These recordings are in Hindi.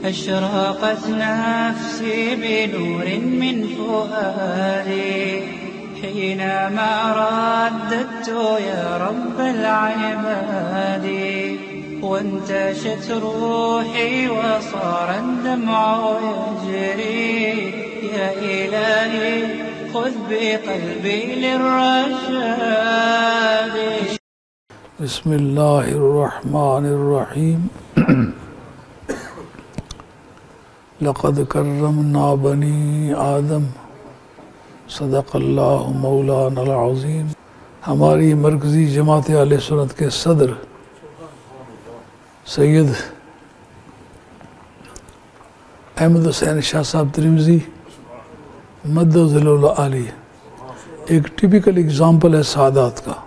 أشرقت نفسي بنور من فؤادي حينما رددت يا رب العباد وانتشت روحي وصار الدمع يجري يا إلهي خذ بقلبي للرشاد. بسم الله الرحمن الرحيم. लक़द कर्रमना बनी आदम सदक़ल्लाहु मौलाना अल-अज़ीम। हमारी मरकज़ी जमात अहले सुन्नत के सदर सैयद अहमद हुसैन शाह साहब तिरमिज़ी मद्दज़िलुल आली एक टिपिकल एग्ज़ाम्पल है सादात का,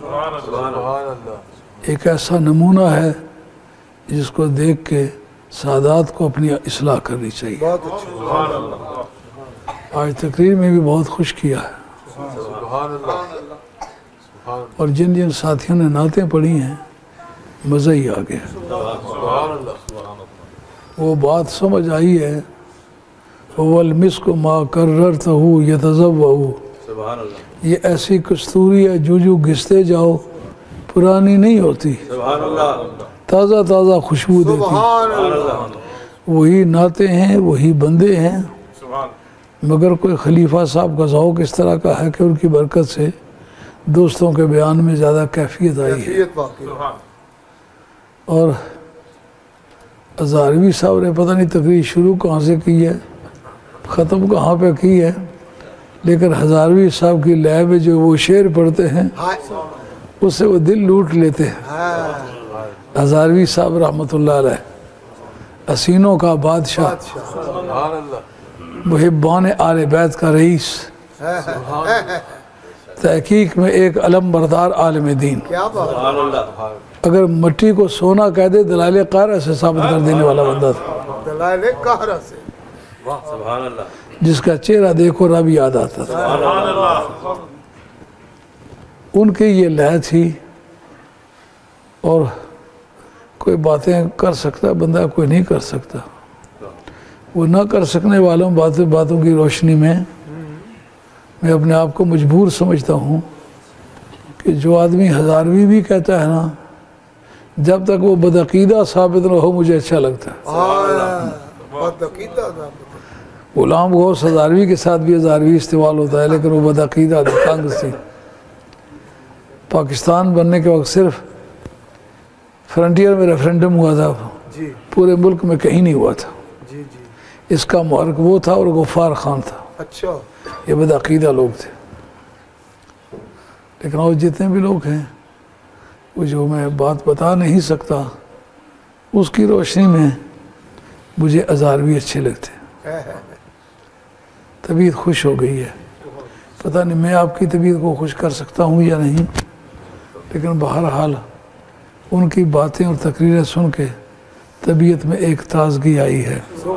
एक ऐसा नमूना है जिसको देख के सादात को अपनी इस्लाह करनी चाहिए। आज तकरीर में भी बहुत खुश किया है और जिन जिन साथियों ने नातें पढ़ी हैं मज़ा ही आ गया। वो बात समझ आई है, वल मिस्क मा कर्ररतहु यतज़व्वउ, ये ऐसी कस्तूरी है जो जो घिसते जाओ पुरानी नहीं होती, ताज़ा ताज़ा खुशबू देती। वही नाते हैं, वही बंदे हैं, मगर कोई खलीफा साहब का ज़ौक़ इस तरह का है कि उनकी बरकत से दोस्तों के बयान में ज़्यादा कैफियत आई है। और हज़ारवी साहब ने पता नहीं तकरीर शुरू कहाँ से की है, ख़त्म कहाँ पे की है, लेकिन हज़ारवी साहब की लय में जो वो शेर पढ़ते हैं उससे वो दिल लूट लेते हैं। हज़ारवी साहब रहमतुल्लाह अलैह हसीनों का बादशाह, मुहिब्बान आले बैत का रईस, तहकीक में एक अलम बरदार आलिम दीन। अगर मट्टी को सोना कह दे दलाइल क़ाहरा से साबित कर देने वाला बंदा था। दलाइल क़ाहरा से, जिसका चेहरा देखो रब याद आता था। उनकी ये लय थी और कोई बातें कर सकता बंदा, कोई नहीं कर सकता। वो ना कर सकने वालों बातों की रोशनी में मैं अपने आप को मजबूर समझता हूँ कि जो आदमी हज़ारवी भी कहता है ना, जब तक वो बदअक़ीदा साबित न हो मुझे अच्छा लगता है। गुलाम गौस हज़ारवी के साथ भी हज़ारवी इस्तेमाल होता है, लेकिन वो बदअक़ीदा तंग थी। पाकिस्तान बनने के वक्त सिर्फ फ्रंटियर में रेफरेंडम हुआ था, पूरे मुल्क में कहीं नहीं हुआ था। इसका मुहर्रिक वो था और गफ्फार खान था। अच्छा, ये बदअक़ीदा लोग थे। लेकिन और जितने भी लोग हैं वो जो मैं बात बता नहीं सकता, उसकी रोशनी में मुझे हज़ारवी अच्छे लगते। तबीयत खुश हो गई है, पता नहीं मैं आपकी तबीयत को खुश कर सकता हूँ या नहीं, लेकिन बहरहाल उनकी बातें और तकरीरें सुन के तबीयत में एक ताज़गी आई है।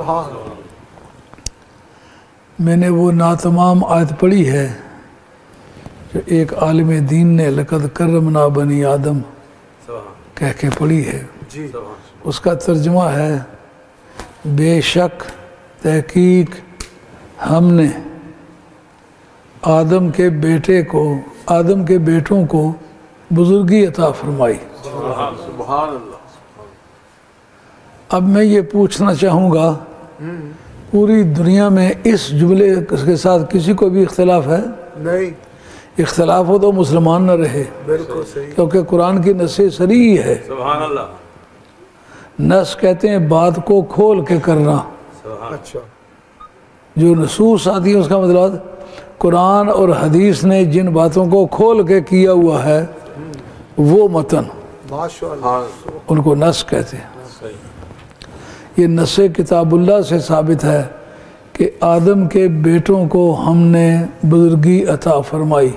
मैंने वो नातमाम आयत पढ़ी है जो एक आलिम दीन ने लक़द कर्रमना बनी आदम कह के पढ़ी है। उसका तर्जुमा है, बेशक तहकीक हमने आदम के बेटों को बुजुर्गी अता फरमाई। अब मैं ये पूछना चाहूँगा, पूरी दुनिया में इस जुमले के साथ किसी को भी इख्तिलाफ है? नहीं। इख्तिलाफ हो तो मुसलमान न रहे, क्योंकि कुरान की नस्से सरी है। नस कहते हैं बात को खोल के करना। अच्छा, जो नसूस आती है उसका मतलब कुरान और हदीस ने जिन बातों को खोल के किया हुआ है वो मतन, उनको नस कहते हैं। ये नस्से किताबुल्लाह से साबित है कि आदम के बेटों को हमने बुजुर्गी अता फरमाई।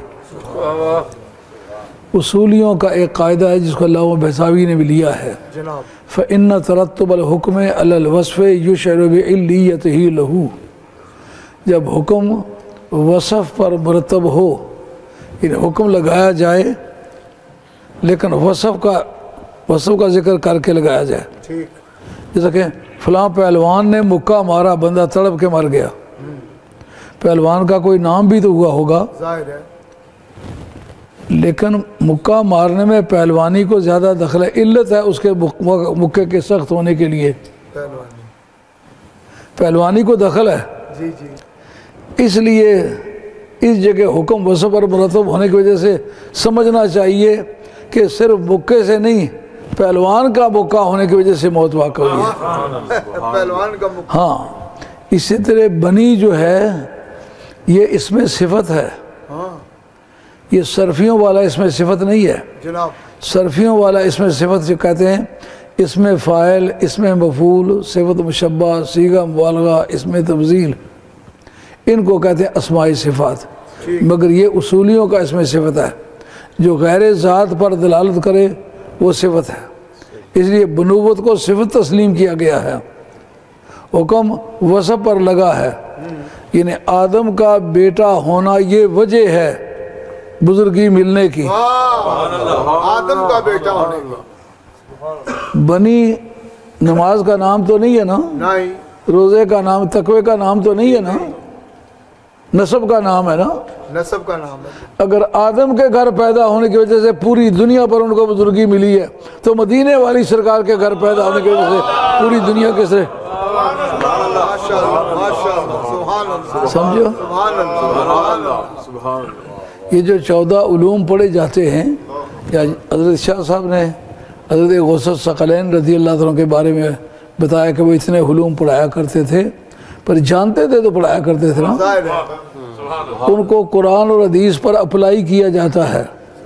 उसूलियों का एक कायदा है जिसको अल्लामा बहसावी ने भी लिया है, फ़इन्न तरत्तुबल हुक्म अलल वस्फ़ युशअरु बिइल्लियतिही लहू। जब हुक्म वसफ़ पर मुरतब हो, इन हुक्म लगाया जाए लेकिन वसफ़ का जिक्र करके लगाया जाए। जैसा कि फलां पहलवान ने मुक्का मारा, बंदा तड़प के मर गया। पहलवान का कोई नाम भी तो हुआ होगा, जाहिर है। लेकिन मुक्का मारने में पहलवानी को ज़्यादा दखल है, इल्लत है उसके मुक्के के सख्त होने के लिए, पहलवानी को दखल है। जी जी। इसलिए इस जगह हुक्म वसफ़ पर मुरतब होने की वजह से समझना चाहिए कि सिर्फ मुक्के से नहीं, पहलवान का मुक्का होने की वजह से मौत वाक़ हुई है। पहलवान का मुक्का। हाँ, इसी तरह बनी जो है ये इसमें सिफत है, हाँ ये सरफियों वाला इसमें सिफत नहीं है। जनाब। सरफियों वाला इसमें सिफत जो कहते हैं, इसमें फ़ाइल, इसमें मफूल, सिफत मुशब्बा, सीगा मुबालगा, इसमें तब्जील, इनको कहते हैं अस्माई सिफ़ात। मगर ये उसूलियों का इसमें सिफत है, जो गैर ज़ात पर दलालत करे वो सिफत है। इसलिए बनुवत को सिफत तस्लीम किया गया है, हुक्म वसफ़ पर लगा है। यानी आदम का बेटा होना ये वजह है बुजुर्गी मिलने की। आदम का बेटा होने का। बनी नमाज का नाम तो नहीं है ना, नहीं। रोज़े का नाम, तकवे का नाम तो नहीं है ना, नसब का नाम है ना। नसब का नाम है। अगर आदम के घर पैदा होने की वजह से पूरी दुनिया पर उनको बुजुर्गी मिली है, तो मदीने वाली सरकार के घर पैदा होने की वजह से पूरी दुनिया किस तरह, समझो। ये जो 14 उलूम पढ़े जाते हैं, या हज़रत शाह साहब ने हज़रत गौसत सकलैन रज़ी अल्लाह तआला के बारे में बताया कि वो इतने उलूम पढ़ाया करते थे, पर जानते थे तो पढ़ाया करते थे ना। उनको कुरान और हदीस पर अप्लाई किया जाता है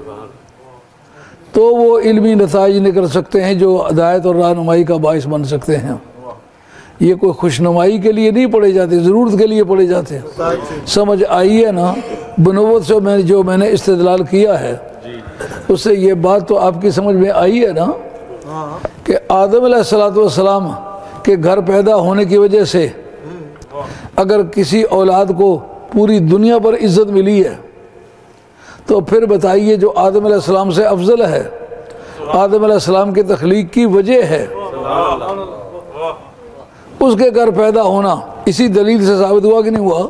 तो वो इल्मी नताइज निकल सकते हैं जो हिदायत और रहनुमाई का बाइस बन सकते हैं। ये कोई खुशनुमाई के लिए नहीं पढ़े जाते, ज़रूरत के लिए पढ़े जाते हैं। समझ आई है ना। बनुवत से मैंने इस्तेदलाल किया है, उससे ये बात तो आपकी समझ में आई है ना कि आदम अलैहिस्सलाम के घर पैदा होने की वजह से अगर किसी औलाद को पूरी दुनिया पर इज़्ज़त मिली है, तो फिर बताइए जो आदम अलैहिस्सलाम से अफजल है, आदम अलैहिस्सलाम की तख्लीक की वजह है, उसके घर पैदा होना इसी दलील से साबित हुआ कि नहीं हुआ।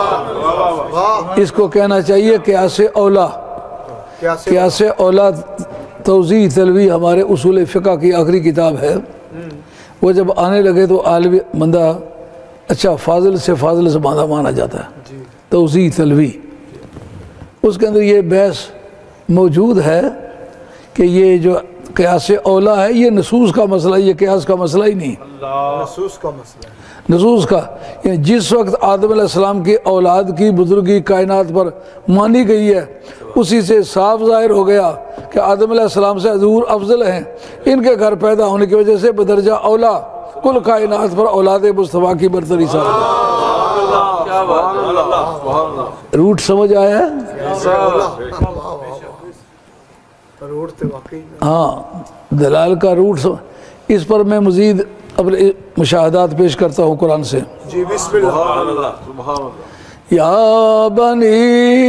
इसको कहना चाहिए क़ियास औला। क़ियास औला तौज़ी तलवी हमारे उसूल फ़िक़ह की आखिरी किताब है। वो जब आने लगे तो आलमी बंदा अच्छा फाजिल से बांधा माना जाता है, तौज़ी तलवी। उसके अंदर ये बहस मौजूद है कि ये जो क़ियास औला है ये नसूस का मसला, ये क़ियास का मसला ही नहीं। नसूस का मसला है। नसूस का यानी जिस वक्त आदम अलैहिस्सलाम की औलाद की बुजुर्गी कायनात पर मानी गई है, उसी से साफ जाहिर हो गया कि आदम अलैहिस्सलाम से हजूर अफजल हैं। इनके घर पैदा होने की वजह से बदरजा औला कुल कायनात पर औलाद मुस्तफ़ा की बरतरी साबित। रूट समझ आया है? हाँ, दलाल का रूट इस पर मैं मज़ीद अपने मुशाहदात पेश करता हूँ कुरान से। जी बिस्मिल्लाह। या बनी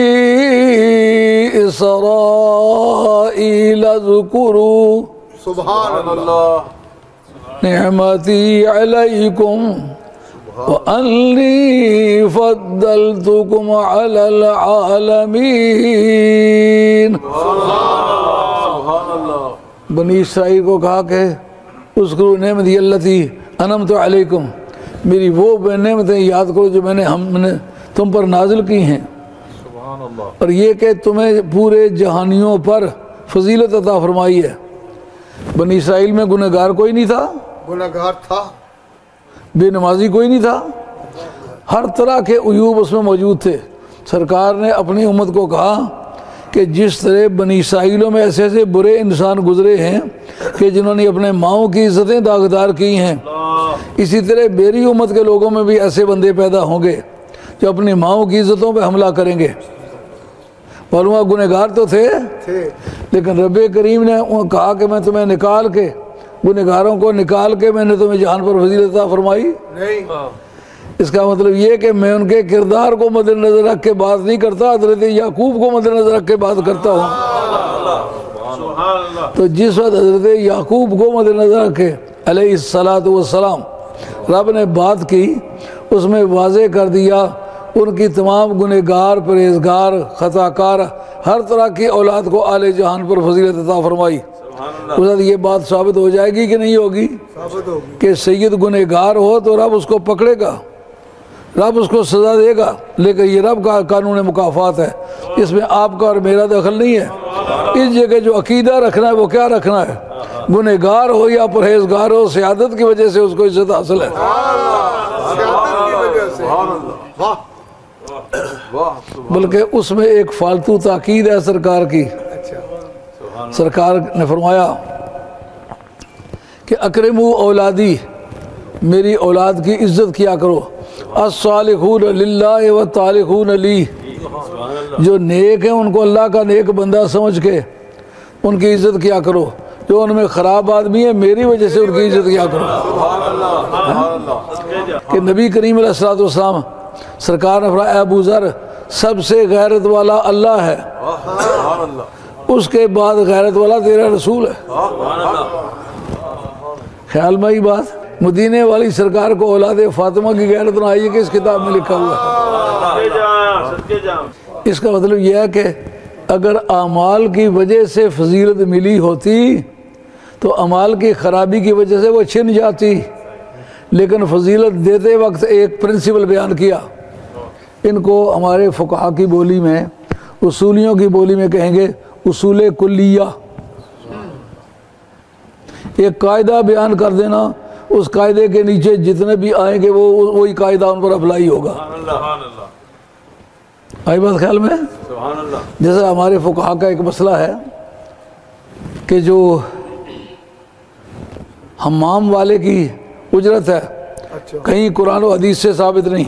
इसराईल ज़कुरू सुभानअल्लाह निअमती अलैकुम व अन्नी फद्दलतुकुम अलल आलमीन। बनी इसराइल को कहा कि उज़कुरू नेमती अल्लती अनअमतु अलैकुम, मेरी वो नेमतें याद करो जो हमने तुम पर नाजिल की हैं, और ये कि तुम्हें पूरे जहानियों पर फजीलत अता फरमाई है। बनी इसराइल में गुनहगार कोई नहीं था, गुनहगार था, बेनमाजी कोई नहीं था, हर तरह के उयूब उसमें मौजूद थे। सरकार ने अपनी उम्मत को कहा कि जिस तरह बनी इसराइलों में ऐसे ऐसे बुरे इंसान गुजरे हैं कि जिन्होंने अपने माओं की इज़्ज़तें दागदार की हैं, इसी तरह मेरी उम्मत के लोगों में भी ऐसे बंदे पैदा होंगे जो अपनी माओं की इज़्ज़तों पे हमला करेंगे। मालूम गुनहगार तो थे, लेकिन रब करीम ने कहा कि मैं तुम्हें निकाल के, गुनहगारों को निकाल के मैंने तुम्हें जहान पर फजीलत अता फरमाई नहीं। इसका मतलब ये कि मैं उनके किरदार को मद्देनजर रख के बात नहीं करता, हज़रत याकूब को मद्देनजर रख के बात करता हूँ। तो जिस वक्त हज़रत याकूब को मद्देनजर रखे अलैहिस्सलातु वस्सलाम रब ने बात की, उसमें वाज़े कर दिया उनकी तमाम गुनहगार, परहेजगार, खताकार हर तरह की औलाद को आले जहान पर फजीलत अता फरमाई। उस वक्त ये बात साबित हो जाएगी कि नहीं होगी साबित होगी। कि सैयद गुनहगार हो तो रब उसको पकड़ेगा, रब उसको सज़ा देगा, लेकिन ये रब का कानून मुकाफात है, इसमें आपका और मेरा दखल नहीं है। इस जगह जो अकीदा रखना है वो क्या रखना है, गुनहगार हो या परहेजगार हो, सियादत की वजह से उसको इज्जत हासिल है। सियादत की वजह से। वाह बल्कि उसमें एक फालतू ताकीद है सरकार की। अच्छा सरकार ने फरमाया कि अकरमू औलादी, मेरी औलाद की इज्जत किया करो। अस्सालिहून लिल्लाहि व तालिहून ली, जो नेक हैं उनको अल्लाह का नेक बंदा समझ के उनकी इज्जत किया करो, जो उनमें ख़राब आदमी है मेरी वजह से उनकी इज्जत किया करो। कि नबी करीम अलैहिस्सलातु वस्सलाम सरकार ने फरमाया, अबू ज़र सबसे गैरत वाला अल्लाह है, उसके बाद गैरत वाला तेरा रसूल है। ख्याल में ही बात, मदीने वाली सरकार को औलाद फातिमा की गैरत ना आई है कि इस किताब में लिखा हुआ है। इसका मतलब यह है कि अगर अमाल की वजह से फजीलत मिली होती तो अमाल की ख़राबी की वजह से वो छिन जाती, लेकिन फजीलत देते वक्त एक प्रिंसिपल बयान किया। इनको हमारे फ़ुक़हा की बोली में, उसूलियों की बोली में कहेंगे उसूल कुल्लिया। एक कायदा बयान कर देना, उस कायदे के नीचे जितने भी आएंगे वो वही कायदा उन पर अप्लाई होगा। आई बात ख्याल में? जैसे हमारे फ़ुक़हा का एक मसला है कि जो हम्माम वाले की उजरत है अच्छा कहीं कुरान और हदीस से साबित नहीं।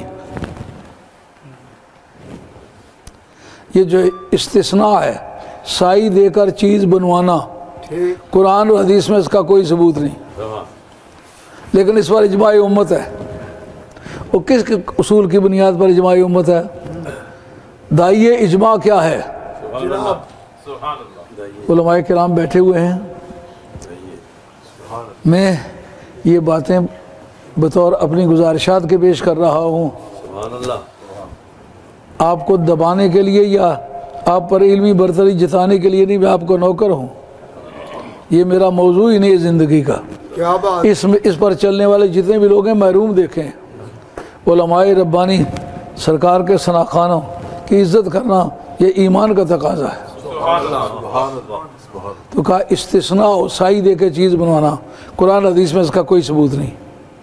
ये जो इस्तिस्ना है, साई देकर चीज़ बनवाना, ठीक कुरान और हदीस में इसका कोई सबूत नहीं, लेकिन इस पर इजमाई उम्मत है। वो किस उसूल की बुनियाद पर इजमाई उम्मत है? दाइए इजमा क्या है? उलमाए किराम बैठे हुए हैं, मैं ये बातें बतौर अपनी गुजारिशात के पेश कर रहा हूँ, आपको दबाने के लिए या आप पर इल्मी बरतरी जताने के लिए नहीं। मैं आपको नौकर हूँ, ये मेरा मौजू ही नहीं है ज़िंदगी का। क्या बात। इस पर चलने वाले जितने भी लोग हैं महरूम देखें। उलमाए रब्बानी सरकार के सनाखानों की इज़्ज़त करना ये ईमान का तकाजा है। तो कहा इस्तिस्ना हो, साई दे के चीज़ बनवाना, कुरान हदीस में इसका कोई सबूत नहीं।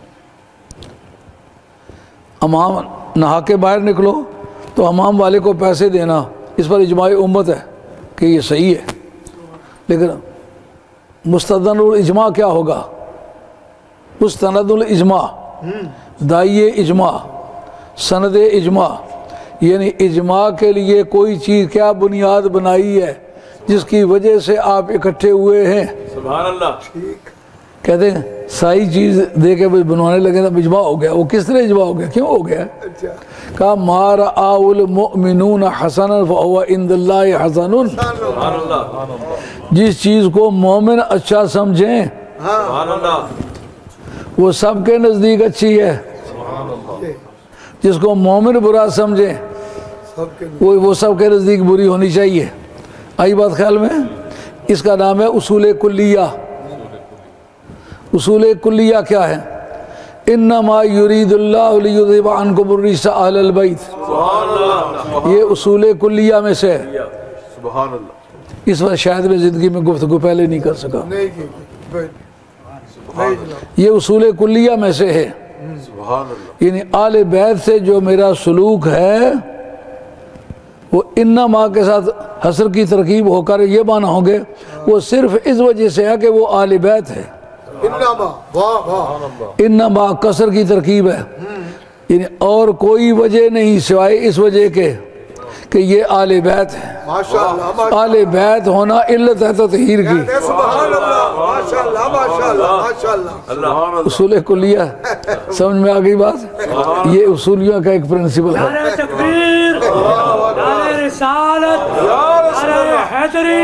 हमाम नहा के बाहर निकलो तो हमाम वाले को पैसे देना, इस पर इजमाई उम्मत है कि ये सही है, लेकिन मुस्तदनुल इजमा क्या होगा? मुस्तनदुल इजमा, दाइए इजमा, सनद इजमा, यानी इजमा के लिए कोई चीज़ क्या बुनियाद बनाई है जिसकी वजह से आप इकट्ठे हुए हैं। सुभान अल्लाह। ठीक कहते हैं साई चीज़ दे के बनवाने लगे तो इजमा हो गया। वो किस तरह इजमा हो गया, क्यों हो गया? अच्छा कहा मार आउल मुमिनून हसन फ़हुव इंदल्लाहि हसनुन, जिस चीज़ को मोमिन अच्छा समझें वो सबके नज़दीक अच्छी है, जिसको मोमिन बुरा समझे सबके वो सबके नज़दीक बुरी होनी चाहिए। आई बात ख्याल में? इसका नाम है उसूल कुल्लिया। उसूल कुल्लिया क्या है? इन्नमा युरीदुल्लाहु लियुज़हिबा अन्कुम अर्रिज्सा अहलल बैत, ये उसूल कुल्लिया में से है। इस पर शायद मैं ज़िंदगी में गुफ्तगू पहले नहीं कर सका। नहीं की जनाब। ये उसूल कुल्लिया में से है, यानी आले बैत से जो मेरा सलूक है वो इन्ना माँ के साथ हसर की तरकीब होकर ये माना होंगे वो सिर्फ इस वजह से है कि वो आले बैत है। इन्नमा, वाह वाह। इन्ना माँ कसर की तरकीब है, यानी और कोई वजह नहीं सिवाय इस वजह के कि ये आले बैत है। माशाअल्लाह आले बैत होना इल्लत है ततहीर की। सुभान अल्लाह, माशाअल्लाह माशाअल्लाह माशाअल्लाह। उसूल कुल्लिया समझ में आ गई बात? ये उसूलियों का एक प्रिंसिपल है। नारे तकबीर, नारे रिसालत नारे हैदरी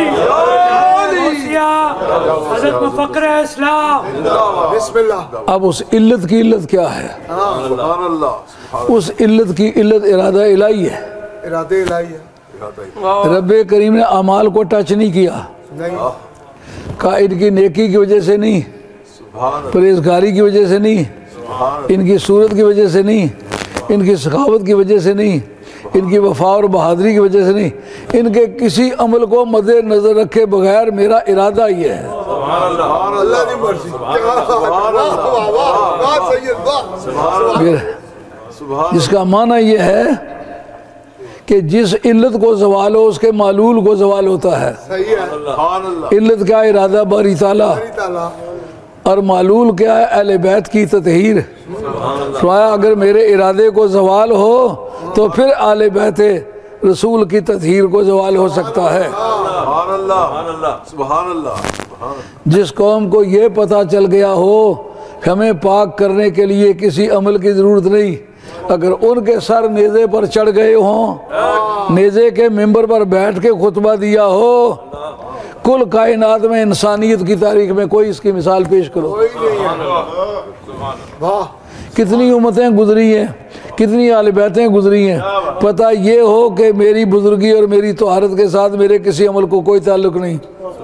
हज़रत मुफक्किर इस्लाम। बिस्मिल्लाह। अब उस इल्लत की इल्लत क्या है? सुभान अल्लाह। उस इल्लत की इल्लत इरादा इलाही है। इरादे इलाही है। रब्बे करीम ने अमाल को टच नहीं किया, नहीं कहा इनकी नेकी की वजह से नहीं, परहेजगारी की वजह से नहीं, इनकी सूरत की वजह से नहीं, इनकी सखावत की वजह से नहीं, इनकी वफा और बहादुरी की वजह से नहीं, इनके किसी अमल को मद्देनजर रखे बगैर मेरा इरादा ये है। अल्लाह की मर्जी। जिसका माना यह है कि जिस इल्लत को जवाल हो उसके मालूल को जवाल होता है। सही है। इल्लत क्या? इरादा बारी ताला। और मालूल क्या है? अहले बैत की ततहीर। फरमाया अगर मेरे इरादे को जवाल हो तो फिर अहले बैत रसूल की ततहीर को जवाल हो सकता है। जिस कौम को ये पता चल गया हो कि हमें पाक करने के लिए किसी अमल की ज़रूरत नहीं, अगर उनके सर नेज़े पर चढ़ गए हों, नेज़े के मिंबर पर बैठ के खुतबा दिया हो, कुल कायनात में इंसानियत की तारीख में कोई इसकी मिसाल पेश करो। वाह। कितनी उम्मतें गुजरी हैं, कितनी आले बैतें गुजरी हैं, पता ये हो कि मेरी बुजुर्गी और मेरी तोहारत के साथ मेरे किसी अमल को कोई ताल्लुक नहीं।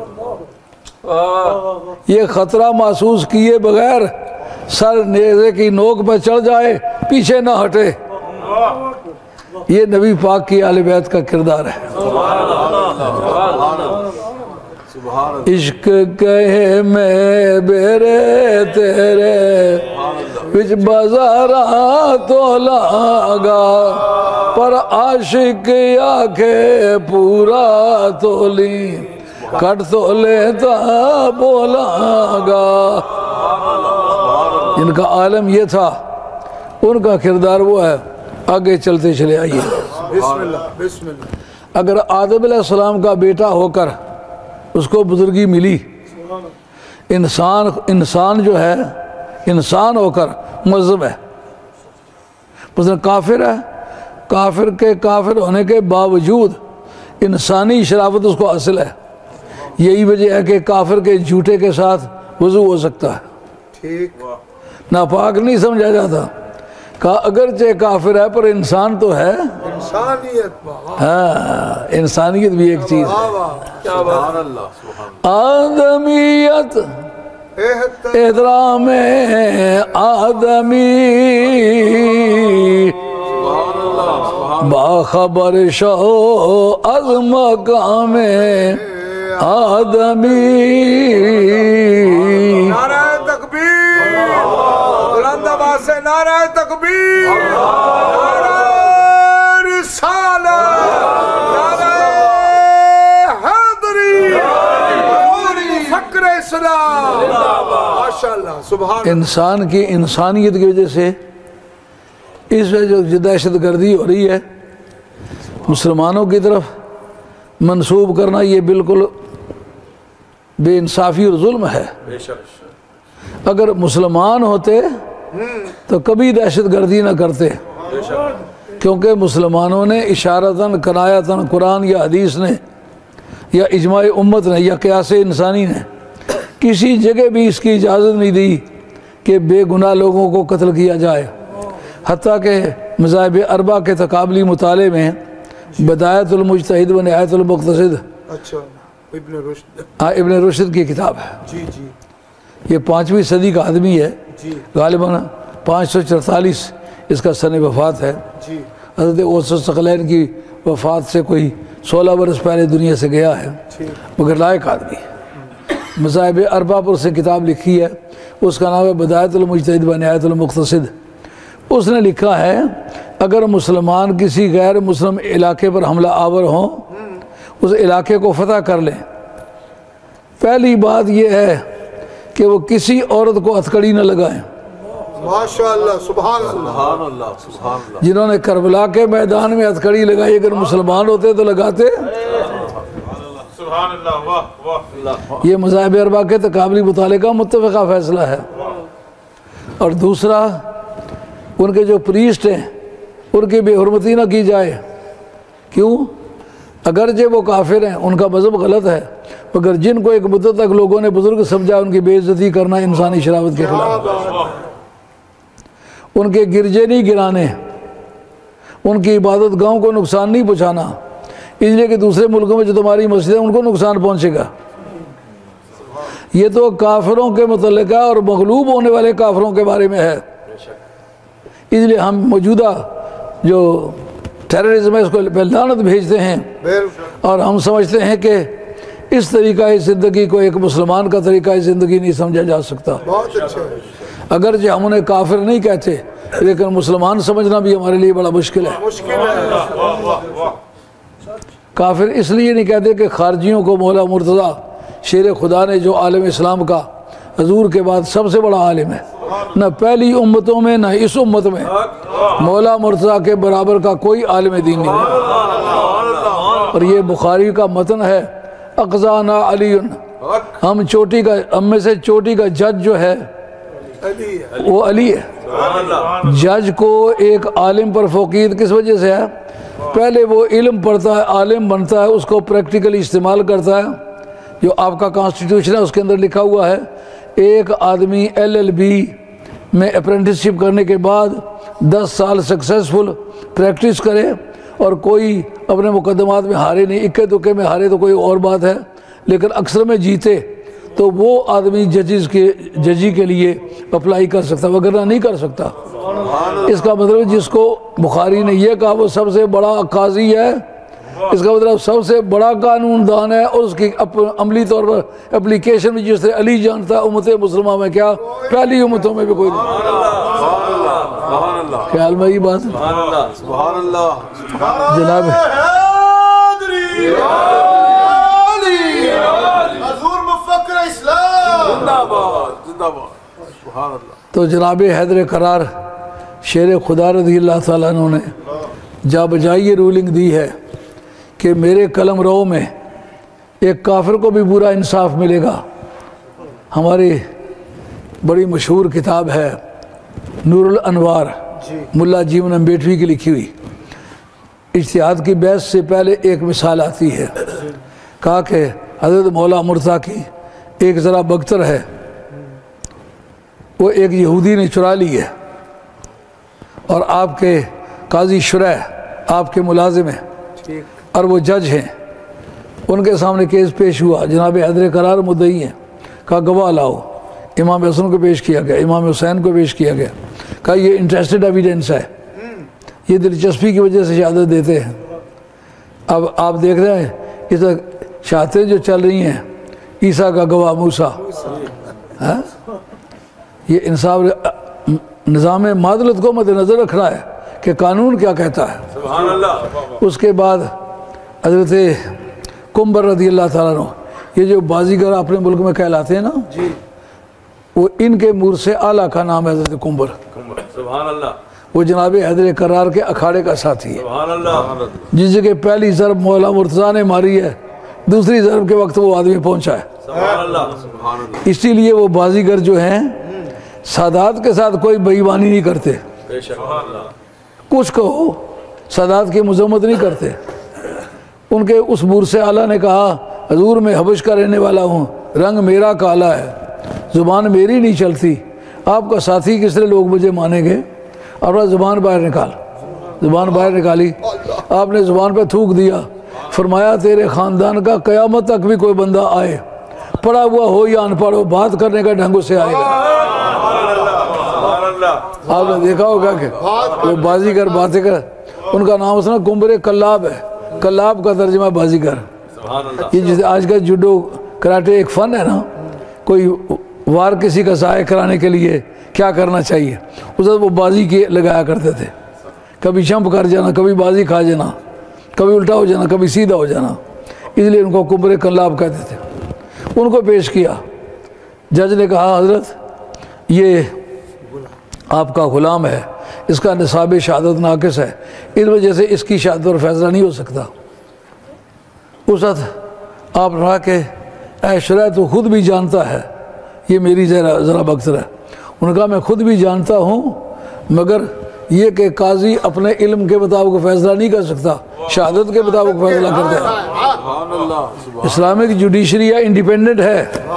ये खतरा महसूस किए बगैर सर नेज़े की नोक पर चढ़ जाए, पीछे ना हटे, ये नबी पाक की आले बैत का किरदार है। इश्क कहे मैं बेरे तेरे बिच बाजारा तो लागा, पर आशिक आखे पूरा तोली कट तो लेता बोलागा। इनका आलम ये था, उनका किरदार वो है। आगे चलते चले आइए। बिस्मिल्लाह बिस्मिल्लाह। अगर आदम अलैहिस्सलाम का बेटा होकर उसको बुजुर्गी मिली, इंसान जो है इंसान होकर मुअज़्ज़म है, मतलब काफिर है, काफिर होने के बावजूद इंसानी शराफत उसको हासिल है। यही वजह है कि काफिर के जूते के साथ वज़ू हो सकता है। ठीक। नापाक नहीं समझा जाता। कहा अगरचे काफिर है पर इंसान तो है। इंसानियत। हाँ, इंसानियत भी एक चीज है। आदमियत एहतराम आदमी बाखबर शो अज मकाम आदमी। नारा तकबीर, बुलंद आवाज से नारा तकबीर, नारा रिसालत, नारा हैदरी, मुफक्किर इस्लाम। माशाअल्लाह सुभान। इंसान की इंसानियत की वजह से इस वजह जो दहशत गर्दी हो रही है मुसलमानों की तरफ मंसूब करना, ये बिल्कुल बेइंसाफ़ी और जुल्म है। अगर मुसलमान होते तो कभी दहशत गर्दी ना करते, क्योंकि मुसलमानों ने इशारतन कनायतन कुरान या हदीस ने या इजमाए उम्मत ने या क़यास इंसानी ने किसी जगह भी इसकी इजाज़त नहीं दी कि बेगुनाह लोगों को कत्ल किया जाए। हत्ता के मज़ाहिब अरबा के तकाबली मुताले में बदायतुल मुज्तहिद व निहायतुल मुक़तसिद, अच्छा, इब्न रुश्द, हाँ इब्न रुश्द की किताब है। जी जी। ये 5वीं सदी का आदमी है, जी गालिबन 544 इसका सन वफ़ात है। जी। हज़रत औसत सकलैन की वफ़ात से कोई 16 बरस पहले दुनिया से गया है, मगर लायक आदमी। मज़ाहिब अरबा पर उसने किताब लिखी है, उसका नाम है बदायतुल मुज्तहिद व निहायतुल मुक़तसिद। उसने लिखा है अगर मुसलमान किसी गैर मुस्लिम इलाके पर हमला आवर हों, उस इलाके को फतह कर लें, पहली बात यह है कि वो किसी औरत को हथकड़ी न लगाएं। माशाअल्लाह सुभान अल्लाह। जिन्होंने करबला के मैदान में हथकड़ी लगाई, अगर मुसलमान होते तो लगाते। ये मज़ाहिब अरबा के तकाबली मुताले का मुत्तफ़क़ा फ़ैसला है। और दूसरा, उनके जो प्रीस्ट हैं उनकी बेहुरमती ना की जाए। क्यों? अगरचे वो काफिर हैं, उनका मज़हब गलत है, मगर जिनको एक मुद्दत तक लोगों ने बुजुर्ग समझा, उनकी बेइज्जती करना इंसानी शरावत के खिलाफ, उनके गिरजे नहीं गिराने, उनकी इबादत गाहों को नुकसान नहीं पहुँचाना, इसलिए कि दूसरे मुल्कों में जो तुम्हारी मस्जिद है उनको नुकसान पहुँचेगा। ये तो काफिरों के मुतल्लिक़ है और मग़लूब होने वाले काफिरों के बारे में है। इसलिए हम मौजूदा जो टेररिज्म है उसको लानत भेजते हैं और हम समझते हैं कि इस तरीक़ा ज़िंदगी को एक मुसलमान का तरीक़ा ज़िंदगी नहीं समझा जा सकता। बहुत अच्छा है। अगर जो हम उन्हें काफिर नहीं कहते, लेकिन मुसलमान समझना भी हमारे लिए बड़ा मुश्किल है। काफिर इसलिए नहीं कहते कि खारजियों को मौला मुर्तज़ा शेर खुदा ने, जो आलम इस्लाम का हजूर के बाद सबसे बड़ा आलिम है, न पहली उम्मतों में न इस उम्मत में मौला मुर्तज़ा के बराबर का कोई आलिम दीन नहीं है। और ये बुखारी का मतन है, अक़ज़ाना अलीयुन, हम चोटी का, हम में से चोटी का जज जो है वो अली है। जज को एक आलिम पर फ़ौक़ीयत किस वजह से है? पहले वो इल्म पढ़ता है, आलिम बनता है, उसको प्रैक्टिकली इस्तेमाल करता है। जो आपका कॉन्स्टिट्यूशन है उसके अंदर लिखा हुआ है, एक आदमी LLB में अप्रेंटिसशिप करने के बाद 10 साल सक्सेसफुल प्रैक्टिस करे और कोई अपने मुकदमात में हारे नहीं, इक्के दुक्के में हारे तो कोई और बात है, लेकिन अक्सर में जीते, तो वो आदमी जजी के लिए अप्लाई कर सकता, वगैरह नहीं कर सकता। इसका मतलब जिसको बुखारी ने यह कहा वो सबसे बड़ा काजी है, इसका मतलब सबसे बड़ा कानूनदान है, और उसकी अमली तौर पर एप्लीकेशन भी जिससे अली जानता है, उम्मत मुसलमान में क्या पहली उम्मतों में भी कोई नहीं। ख्याल में ये बात जनाब तो जनाब हैदर करार शेर खुदा रज़ी अल्लाह ताला अन्हु ने जा बजाई ये रूलिंग दी है कि मेरे कलम रो में एक काफिर को भी पूरा इंसाफ मिलेगा। हमारी बड़ी मशहूर किताब है नूरुल अनवार, मुल्ला जीवन अम्बेडवी की लिखी हुई। इज्तिहाद की बहस से पहले एक मिसाल आती है, कहा कि हज़रत मौला मुर्तज़ा की एक ज़रा बख्तर है, वो एक यहूदी ने चुरा ली है और आपके काजी शुरैह आपके मुलाजिम हैं और वो जज हैं, उनके सामने केस पेश हुआ। जनाब हैदर करार मुद्दई हैं, कहा गवाह लाओ। इमाम हसन को पेश किया गया, इमाम हुसैन को पेश किया गया, कहा ये इंटरेस्टेड एविडेंस है, ये दिलचस्पी की वजह से शहादत देते हैं। अब आप देख रहे हैं इस शहादतें जो चल रही हैं, ईसा का गवाह मूसा है, ये इंसाफ निज़ाम मादलत को मद्देनज़र रखना है कि कानून क्या कहता है। उसके बाद हज़रत कुंबर रज़ी अल्लाह ताला अन्हु, ये जो बाजीगर अपने मुल्क में कहलाते हैं ना जी, वो इनके मुँह से आला का नाम है हज़रत कुंबर। वो जनाब हैदर करार के अखाड़े का साथी है, जिस जगह पहली ज़रब मौला मुर्तज़ा ने मारी है, दूसरी ज़रब के वक्त वो आदमी पहुँचा है। इसीलिए वो बाजीगर जो हैं सादात के साथ कोई बेईमानी नहीं करते, कुछ कहो सादात की मजम्मत नहीं करते। उनके उस मुर्से आला ने कहा, हजूर मैं हबश का रहने वाला हूँ, रंग मेरा काला है, ज़ुबान मेरी नहीं चलती, आपका साथी किस तरह लोग मुझे मानेंगे। अपना ज़ुबान बाहर निकाल, ज़ुबान बाहर निकाली, आपने ज़ुबान पर थूक दिया, फरमाया तेरे ख़ानदान का क़यामत तक भी कोई बंदा आए, पढ़ा हुआ हो या अनपढ़ हो, बात करने का ढंग से आएगा। आपने देखा होगा कि वो बाजीगर बातें कर, उनका नाम उसने कुंबरे कल्लाब है, कल्लाब का तर्जुमा बाजीगर। ये जैसे आज का जुडो कराटे एक फ़न है ना, कोई वार किसी का सहाय कराने के लिए क्या करना चाहिए, उस वो बाजी के लगाया करते थे, कभी जंप कर जाना, कभी बाजी खा जाना, कभी उल्टा हो जाना, कभी सीधा हो जाना, इसलिए उनको कुंबरे कल्लाब कहते थे। उनको पेश किया, जज ने कहा हजरत ये आपका ग़ुलाम है, इसका निसाब शहादत नाक़िस है, इस वजह से इसकी शहादत पर फैसला नहीं हो सकता। उस वक्त आप रहा के ऐशरा तो ख़ुद भी जानता है ये मेरी ज़रा बख्तर है। उन्होंने कहा मैं ख़ुद भी जानता हूँ, मगर ये कि काजी अपने इल्म के मुताबिक फैसला नहीं कर सकता, शहादत के मुताबिक फैसला करता है। इस्लामिक जुडिशरिया इंडिपेंडेंट है।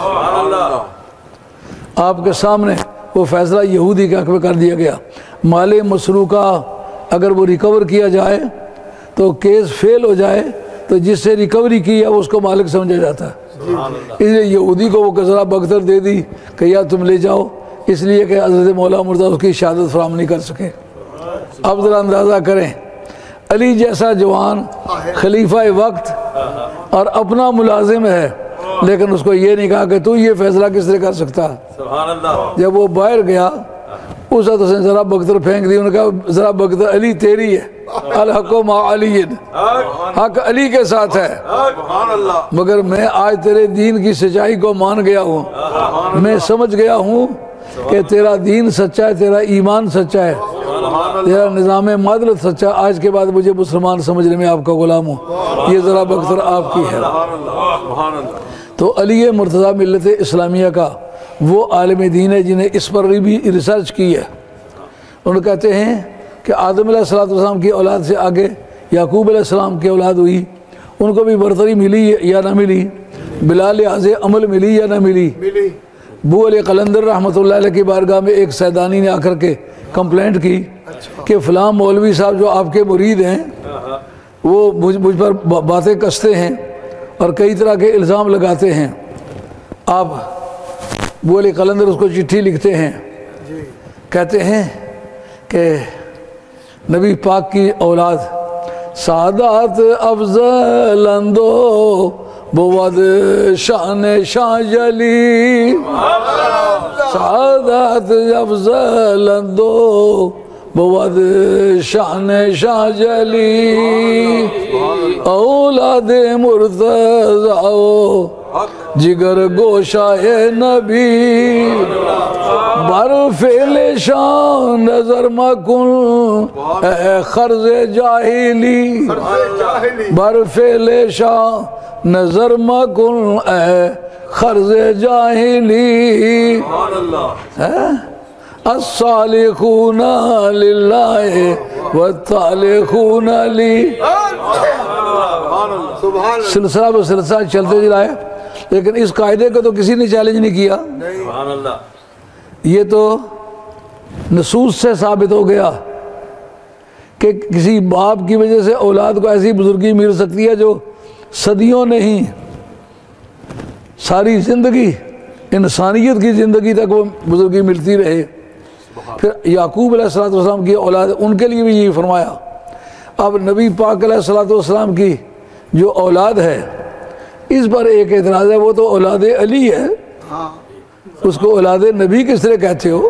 आपके सामने वो फैसला यहूदी के हक़ में कर दिया गया। माले मसरूका अगर वो रिकवर किया जाए तो केस फेल हो जाए तो जिससे रिकवरी की है उसको मालिक समझा जाता है। इसलिए यहूदी को वो कसरा बख्तर दे दी कि यार तुम ले जाओ, इसलिए कि हज़रत मौला मुर्तज़ा उसकी शहादत फराहम नहीं कर सके। अब ज़रा अंदाज़ा करें, अली जैसा जवान खलीफा वक्त और अपना मुलाजिम है, लेकिन उसको ये नहीं कहा कि तू ये फैसला किस तरह कर सकता है। जब वो बाहर गया उस वक्त उसने ज़रा बख्तर फेंक दी। उन्होंने कहा ज़रा बख्तर अली तेरी है, अल हक़्क़ु मा अलीय्यिन, हक अली के साथ है। मगर मैं आज तेरे दीन की सच्चाई को मान गया हूँ, मैं समझ गया हूँ कि तेरा दीन सच्चा है, तेरा ईमान सच्चा है, तेरा निज़ाम मादलत सच्चा। आज के बाद मुझे मुसलमान समझने में आपका गुलाम हूँ, ये ज़रा बख्तर आपकी है। तो अली मुर्तज़ा मिल्लत इस्लामिया का वो आलिम दीन है जिन्हें इस पर भी रिसर्च की है। उन्होंने कहते हैं कि आदम अलैहिस्सलाम की औलाद से आगे याकूब अलैहिस्सलाम की औलाद हुई, उनको भी बरतरी मिली या ना मिली, बिलाल आज़े अमल मिली या ना मिली। बू अली कलंदर रहमतुल्लाह अलैह की बारगाह में एक सैदानी ने आकर के कंप्लेंट की कि फ़लाँ मौलवी साहब जो आपके मुरीद हैं वो मुझ पर बातें कसते हैं और कई तरह के इल्ज़ाम लगाते हैं। आप बू अली कलंदर उसको चिट्ठी लिखते हैं, कहते हैं कि नबी पाक की औलाद सादात अफजलंदो बुवद शान शाहजली, सादात अफजलंदो बुवद शान शाहजली, औलाद मुर्तज़ा जिगर गोशाए नबी, बरफेले शान नजर मकुन ए खर्जे जाहिली, बरफेले शान नजर मकुन ए खर्जे जाहिली, अस्सालिखूना लिल्लाहि वत्तालिखूना ली। सिलसिला ब सिलसिला चलते चलाए, लेकिन इस कायदे को तो किसी ने चैलेंज नहीं किया। ये तो नसूस से साबित हो गया कि किसी बाप की वजह से औलाद को ऐसी बुजुर्गी मिल सकती है जो सदियों नहीं, सारी ज़िंदगी, इंसानियत की ज़िंदगी तक वो बुजुर्गी मिलती रहे। फिर याकूब अलैहिस्सलाम की औलाद, उनके लिए भी यही फरमाया। अब नबी पाक अलैहिस्सलाम की जो औलाद है इस पर एक एतराज़ है, वो तो औलाद अली है, उसको औलाद नबी किस तरह कहते हो?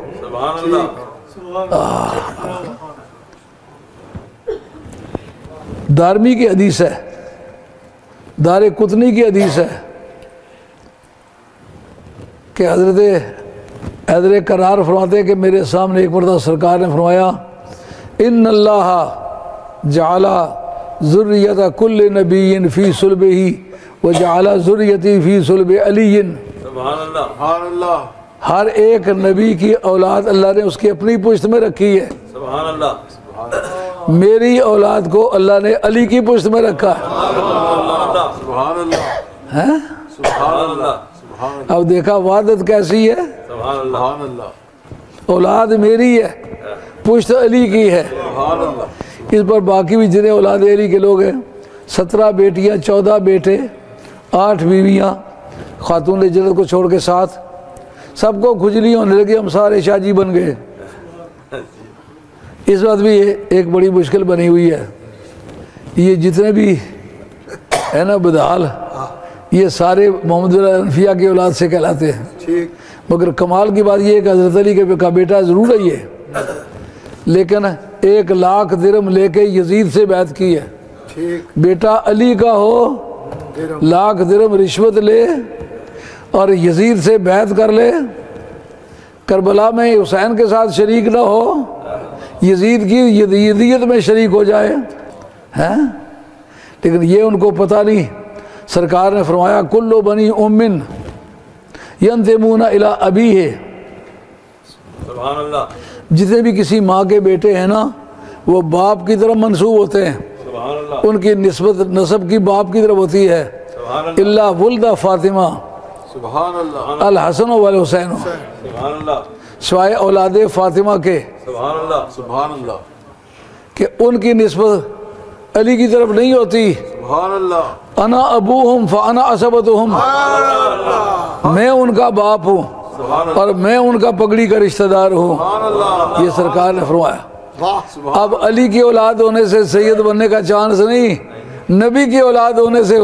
दारमी की हदीस है, दारे कुतनी की हदीस है कि हज़रत हैदर करार फरमाते हैं कि मेरे सामने एक मरतबा सरकार ने फरमाया, इन्नल्लाह जअला ज़ुर्रियत कुल्ल नबिय्यिन फ़ी सुल्बिही व जअला ज़ुर्रियती फ़ी सुल्बि अलीय्यिन। हर एक नबी की औलाद अल्लाह ने उसकी अपनी पुश्त में रखी है। मेरी औलाद को अल्लाह ने अली की पुश्त में रखा है। अब देखा वादत कैसी है, औलाद मेरी है, पुश्त अली की है। इस पर बाकी भी जितने औलाद अली के लोग हैं, 17 बेटियां, 14 बेटे, 8 बीवियां, खातून जन्नत को छोड़ के 7, सबको खुजली होने लगी, हम सारे शाजी बन गए। इस बात भी एक बड़ी मुश्किल बनी हुई है। ये जितने भी है ना बदहाल, ये सारे मोहम्मद अनफिया की औलाद से कहलाते हैं। मगर कमाल की बात ये है कि हज़रत अली का बेटा ज़रूर है ये, लेकिन 1 लाख दिरहम लेके यजीद से बैत की है। बेटा अली का हो, लाख दिरहम रिश्वत ले और यजीद से बैत कर ले, करबला में हुसैन के साथ शरीक ना हो, यजीद की यजीदियत में शरीक हो जाए, हैं? लेकिन ये उनको पता नहीं। सरकार ने फरमाया कुल्लु बनी उम्मिन यंतमूना इला अबीहे, जितने भी किसी माँ के बेटे हैं ना वो बाप की तरफ मंसूब होते हैं, उनकी निस्बत नसब की बाप की तरफ होती है। इल्ला वुल्दा फातिमा अल हसन वाल हुसैन, सिवाय औलाद फातिमा के कि उनकी निस्बत अली की तरफ नहीं होती। अना अबूहुम फ़अना असबतुहुम, मैं उनका बाप हूँ और मैं उनका पगड़ी का रिश्तेदार हूँ, ये सरकार ने फरमाया। अब अली की औलाद होने से सैयद बनने का चांस नहीं, नबी की औलाद होने से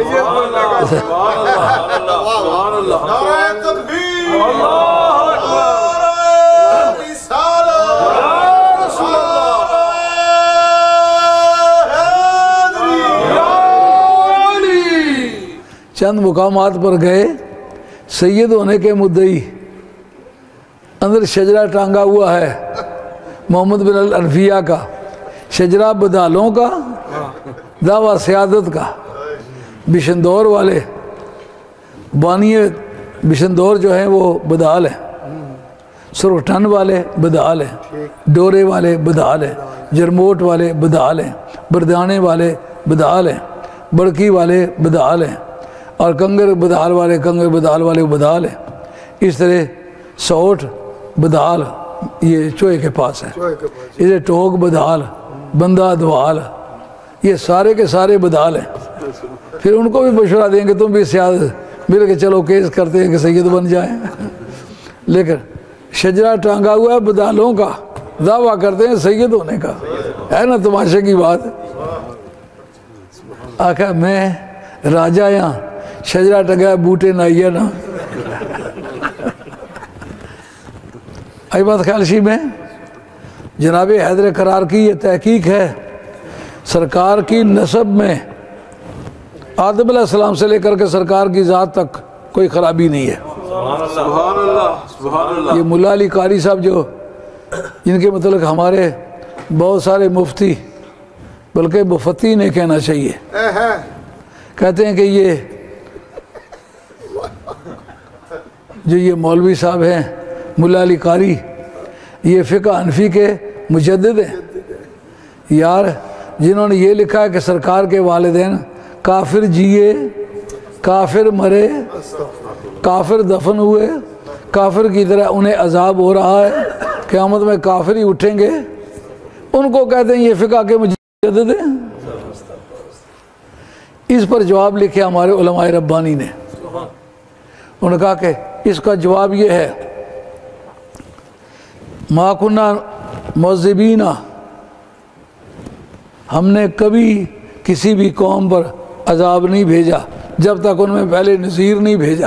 चंद मुकामात पर गए, सैयद होने के मुद्दई अंदर शजरा टांगा हुआ है मोहम्मद बिन अल-अनफिया का, शजरा बदालों का, दावा सियादत का। बिशनदौर वाले बानिय बिशनदौर जो हैं वो बदाल हैं, सुरठन वाले बदाल हैं, डोरे वाले बदाल हैं, जरमोट वाले बदाल हैं, बरदाने वाले बदाल हैं, बड़की वाले बदाल हैं और कंगर बदाल वाले बदाल हैं। इस तरह सौठ बदाल ये चोहे के पास है, इसे टोक बदाल, बंदा दवाल, ये सारे के सारे बदाल हैं। फिर उनको भी मशवरा देंगे तुम भी सियाद मिल के चलो केस करते हैं कि सैयद बन जाएं। लेकिन शजरा टांगा हुआ है बदालों का, दावा करते हैं सैयद होने का, है ना तमाशे की बात। आखिर मैं राजा यहाँ शजरा टंगा बूटे नाइया ना। आई बात ख्यालशी में जनाब हैदर करार की ये तहकीक है, सरकार की नसब में आदम अलैहिस्सलाम से लेकर के सरकार की ज़ात तक कोई ख़राबी नहीं है। ये मुल्ला अली कारी साहब जो जिनके मतलब हमारे बहुत सारे मुफ्ती बल्कि मुफ्ती ने कहना चाहिए, कहते हैं कि ये जो ये मौलवी साहब हैं मुल्ला अली कारी, ये फ़िक़्ह हनफ़ी के मुजद्दिद हैं यार, जिन्होंने ये लिखा है कि सरकार के वालिदैन काफिर जिए, काफिर मरे, काफिर दफन हुए, काफिर की तरह उन्हें अजाब हो रहा है, क़यामत में काफिर ही उठेंगे, उनको कहते हैं ये फ़िक़्ह के मुजद्दिद हैं। इस पर जवाब लिखे हमारे उलमाए रब्बानी ने, उन्होंने कहा कि इसका जवाब ये है, मा कुन्ना मुअज़्ज़िबीना, हमने कभी किसी भी कौम पर अजाब नहीं भेजा जब तक उनमें पहले नज़ीर नहीं भेजा।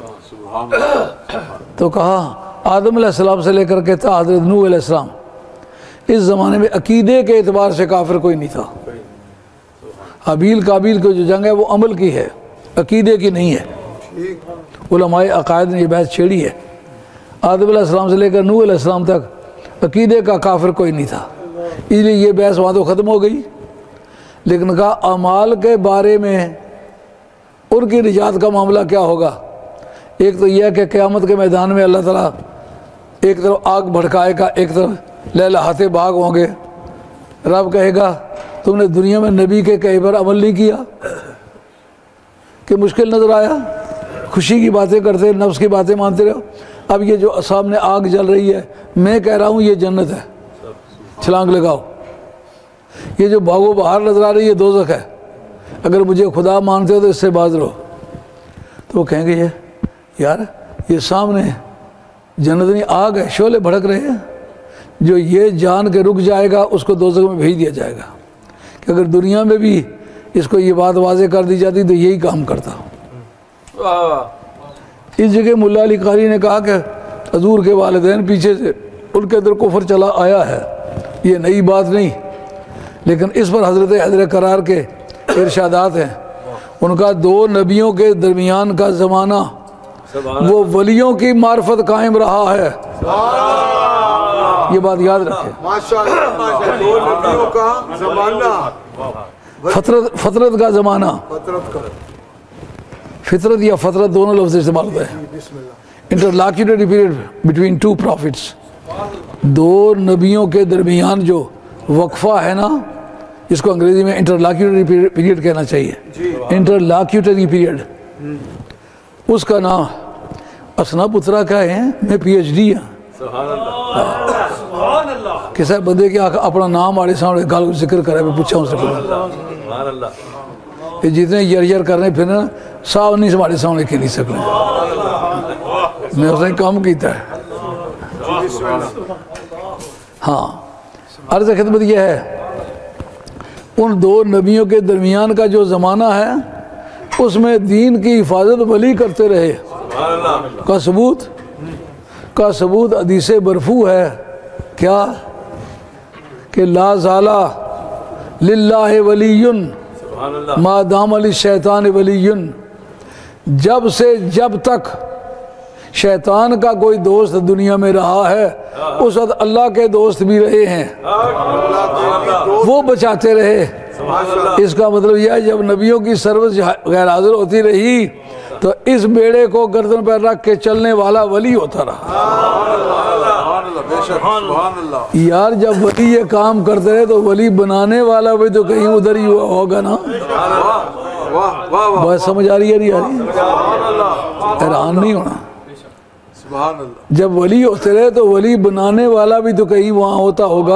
तो कहा आदम अलैहिस्सलाम से लेकर के था हज़रत नूह अलैहिस्सलाम, इस ज़माने में अकीदे के एतबार से काफिर कोई नहीं था। हाबील काबील को जो जंग है वो अमल की है, अकीदे की नहीं है। उलमाए अकायद ने यह बहस छेड़ी है। आदम अलैहिस्सलाम से लेकर नूह अलैहिस्सलाम तक अकीदे का काफिर कोई नहीं था, इसलिए ये बहस वहाँ तो ख़त्म हो गई। लेकिन कहा अमाल के बारे में उनकी निजात का मामला क्या होगा। एक तो यह कि क़यामत के मैदान में अल्लाह ताला एक तरफ आग भड़काएगा, एक तरफ लहलहाते बाग होंगे। रब कहेगा तुमने दुनिया में नबी के कहे पर अमल नहीं किया कि मुश्किल नज़र आया, खुशी की बातें करते, नफ्स की बातें मानते रहो। अब ये जो सामने आग जल रही है, मैं कह रहा हूँ ये जन्नत है, छलांग लगाओ। ये जो बागो बहार नजर आ रही है दोज़ख है, अगर मुझे खुदा मानते हो तो इससे बाज रहो। तो वो कहेंगे ये यार ये सामने जन्नत नहीं आग है, शोले भड़क रहे हैं, जो ये जान के रुक जाएगा उसको दोज़ख में भेज दिया जाएगा। कि अगर दुनिया में भी इसको ये बात वाज़े कर दी जाती तो यही काम करता। इस जगह मुल्ला अली कारी ने कहा कि हजूर के वालिदैन पीछे से उनके अंदर कुफर चला आया है, ये नई बात नहीं। लेकिन इस पर हज़रत हैदर करार के इरशादात हैं, उनका दो नबियों के दरमियान का ज़माना वो वलियों की मार्फत कायम रहा है, ये बात याद रखें। माशाअल्लाह, दो नबियों का ज़माना, फतरत का ज़माना, फितरत या फतरत दोनों लफ्ज़ इस्तेमाल होते हैं। Interlocutory period between two prophets. दो नबियों के दरमियान जो वक्फा है ना, इसको अंग्रेजी में इंटरलॉक्यूटरी पीरियड कहना चाहिए, इंटरलॉक्यूटरी पीरियड, उसका नाम असना पुत्रा का है। मैं PhD हाँ किसी बंदे के अपना नाम आड़े सामने गल जिक्र करे, मैं पूछा उससे ये जितने यर करने फिर ना साहब नहीं हमारे सामने कह नहीं सकते, मैं उसने काम किया है। हाँ, अर्ज़ खिदमत यह है, उन दो नबियों के दरमियान का जो ज़माना है उसमें दीन की हिफाजत वली करते रहे का सबूत हदीस बरफू है क्या कि ला ज़ाला लिल्लाहि वलियुन मा दाम अली शैतान वलियुन, जब से जब तक शैतान का कोई दोस्त दुनिया में रहा है उस वक्त अल्लाह के दोस्त भी रहे हैं, वो बचाते रहे। इसका मतलब यह है जब नबियों की सर्विस गैर हाजिर होती रही तो इस बेड़े को गर्दन पर रख के चलने वाला वली होता रहा। यार जब वली ये काम करते रहे तो वली बनाने वाला भी तो कहीं उधर ही हुआ होगा ना। बात समझ आ रही है? नहीं आ रही? हैरान नहीं होना। जब वली होते रहे तो वली बनाने वाला भी तो कहीं वहाँ होता होगा।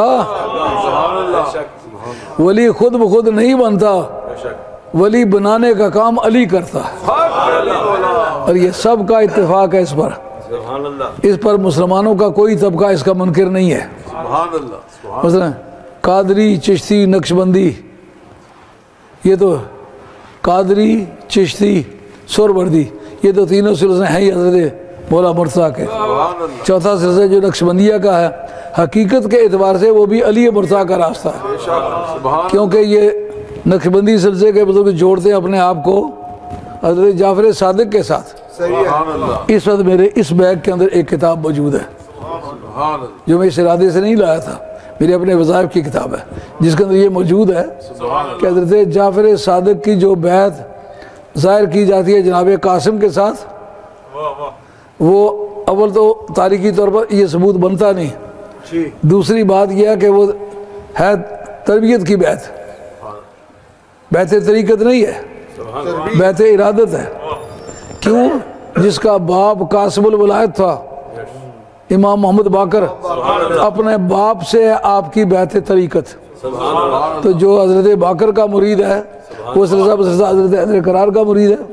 वली खुद ब खुद नहीं बनता, वली बनाने का काम अली करता है, और ये सब का इत्तेफाक है इस पर मुसलमानों का कोई तबका इसका मुनकिर नहीं है। मसलन कादरी, चिश्ती, नक्शबंदी, ये तो कादरी, चिश्ती, सुरवर्दी, ये तो तीनों सिलसिले हैं ही हज़रत मौला मुर्तज़ा के। चौथा सिलसिला जो नक्शबंदिया का है, हकीकत के एतबार से वो भी अली मुर्तज़ा का रास्ता है, क्योंकि ये नक्शबंदी सिलसिले के बुजुर्ग जोड़ते हैं अपने आप को हज़रत जाफ़र सादिक के साथ। इस वक्त मेरे इस बैग के अंदर एक किताब मौजूद है जो मैं इस इरादे से नहीं लाया था, मेरे अपने वज़ाइफ की किताब है, जिसके अंदर ये मौजूद है कि हज़रत जाफ़र सादिक की जो बैत ज़ाहिर की जाती है जनाब कासिम के साथ, वो अव्वल तो तारीखी तौर पर ये सबूत बनता नहीं, दूसरी बात यह है कि वो है तरबियत की बैत, बैत तरीक़त नहीं है, बैत इरादत है। क्यों? जिसका बाप कासिमुल वलायत था इमाम मोहम्मद बाकर, अपने बाप से है आपकी बैत तरीक़त। तो जो हज़रत बाकर का मुरीद है वो हज़रत करार का मुरीद है।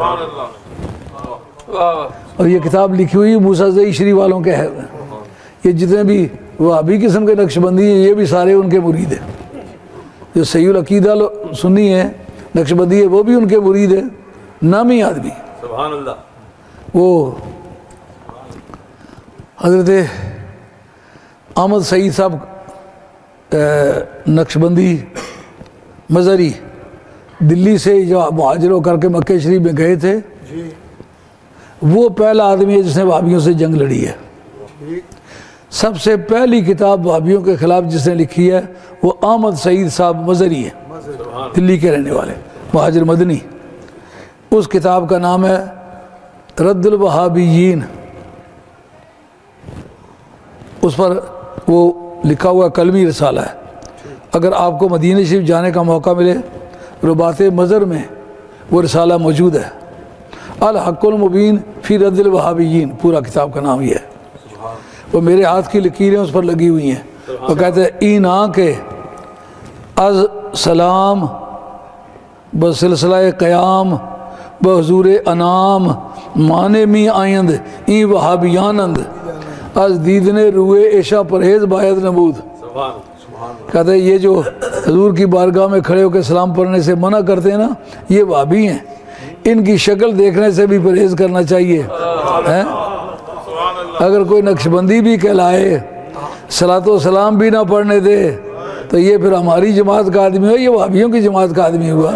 और ये किताब लिखी हुई मूसा ज़ई श्री वालों के है। ये जितने भी वहाबी किस्म के नक्शबंदी हैं ये भी सारे उनके मुरीद हैं। जो सहीउल अकीदा सुन्नी है, नक्शबंदी है, वो भी उनके मुरीद है, नामी आदमी। वो हज़रत अहमद सईद साहब नक्शबंदी मज़री दिल्ली से जो मुहाजिर होकर के मक्के शरीफ में गए थे, वो पहला आदमी है जिसने वहाबियों से जंग लड़ी है। सबसे पहली किताब वहाबियों के ख़िलाफ़ जिसने लिखी है वो अहमद सईद साहब मज़री है, दिल्ली के रहने वाले मुहाजिर मदनी। उस किताब का नाम है रद्दुल वहाबियीन। उस पर वो लिखा हुआ कलमी रसाला है। अगर आपको मदीना शरीफ जाने का मौका मिले, रुबात मज़र में वो रसाला मौजूद है, अल हक़्क़ुल मुबीन फ़ी रद्दिल वहाबियीन, पूरा किताब का नाम ये है। वो मेरे हाथ की लकीरें उस पर लगी हुई हैं। वो कहते हैं ईना के अज़ सलाम बसिलसिला क़याम बहज़ूर अनाम माने मी आयंद ई वहाबियानंद अज़ दीदने रुए ऐशा परहेज़ बायद नबूद। कहते हैं ये जो हजूर की बारगाह में खड़े होकर सलाम पढ़ने से मना करते हैं ना, ये वहाबी हैं, इनकी शक्ल देखने से भी परहेज़ करना चाहिए है। अगर कोई नक्शबंदी भी कहलाए, सलातो सलाम भी ना पढ़ने दे, तो ये फिर हमारी जमात का आदमी हो, ये वहाबियों की जमात का आदमी हुआ।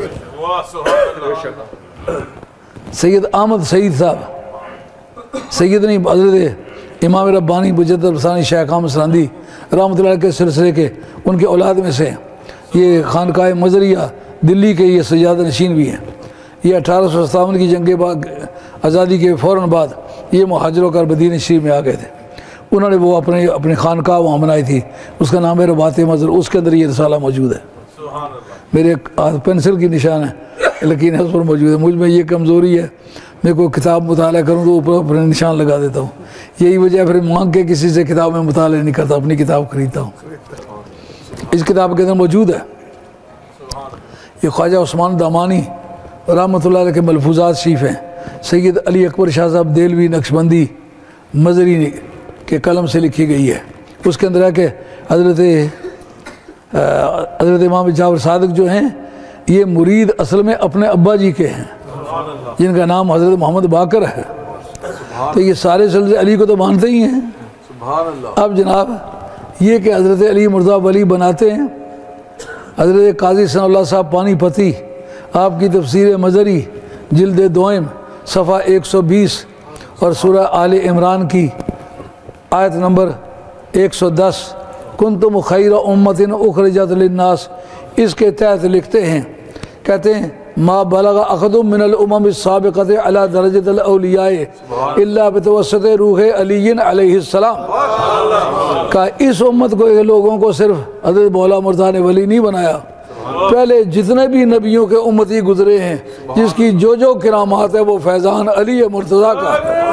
सैयद अहमद सईद साहब, सैयद नहीं हज़रत इमाम रब्बानी मुजद्दिद रब्बानी शेख अहमद सरांदी रहमतुल्लाह के सिलसिले के उनके औलाद में से ये खानकाह मज़रिया दिल्ली के ये सज्जाद नशीन भी हैं। ये 1857 की जंग बाद आज़ादी के फ़ौरन बाद ये मुहाजिर होकर मदीना शरीफ में आ गए थे। उन्होंने वो अपनी खानका वहाँ बनाई थी, उसका नाम है रबात मज़र, उसके अंदर ये रसाला मौजूद है। मेरे हाथ पेंसिल की निशान है, लेकिन है उस पर मौजूद है। मुझ में ये कमज़ोरी है, मैं कोई किताब मुताला करूँ तो ऊपर अपने निशान लगा देता हूँ। यही वजह फिर मांग के किसी से किताब में मुताला नहीं करता, अपनी किताब खरीदता हूँ। इस किताब के अंदर मौजूद है। ये ख्वाजा उस्मान दामानी रहमतुल्लाह अलैह के मलफूजात शरीफ हैं। सैयद अली अकबर शाह साहब देलवी नक्शबंदी मजरी के कलम से लिखी गई है। उसके अंदर है कि हज़रत इमाम जाफर सादिक जो हैं ये मुरीद असल में अपने अब्बा जी के हैं, जिनका नाम हज़रत मोहम्मद बाकर है। तो ये सारे सिलसिले अली को तो मानते ही हैं। अब जनाब ये कि हज़रत अली मुर्ज़ा वली बनाते हैं। हज़रत काजी सनाउल्लाह साहब पानीपती आपकी तफसीर मज़री जिल्द दोइम सफ़ा 120 और सूरह आले इमरान की आयत नंबर 110 कुंतुम खैर उम्मतिन उखरिजत लिन्नास, इसके तहत लिखते हैं, कहते हैं मा बलगा अखदुम मिनल उमम साबिक़त अला दरजतिल औलियाए इल्ला बितवस्सत रूह अली अलैहिस्सलाम। का इस उम्मत को लोगों को सिर्फ हज़रत मौला मुर्तज़ा ने वली नहीं बनाया, पहले जितने भी नबियों के उम्मती गुजरे हैं जिसकी जो जो किरामात है वो फैज़ान अली मुर्तज़ा का।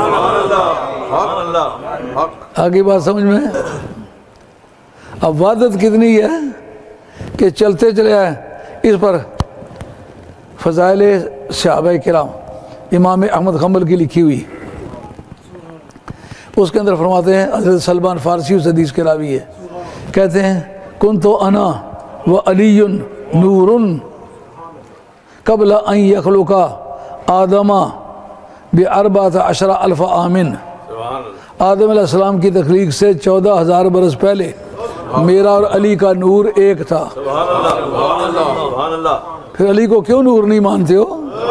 आगे बात समझ में। अब वादत कितनी है कि चलते चले आए इस पर फ़ज़ाइल सहाबा किराम इमाम अहमद खम्बल की लिखी हुई, उसके अंदर फरमाते हैं हज़रत सलमान फ़ारसी उस हदीस के रावी है, कहते हैं कुन तो अना व अलीयुन नूरुन क़ब्ल अन यख़लुक़ा आदमा बि-अर्बअत अशरा अल्फ़ आमिन। आदम अलैहिस्सलाम की तख्लीक से 14,000 बरस पहले मेरा और अली का नूर एक था। फिर अली को क्यों नूर नहीं मानते हो?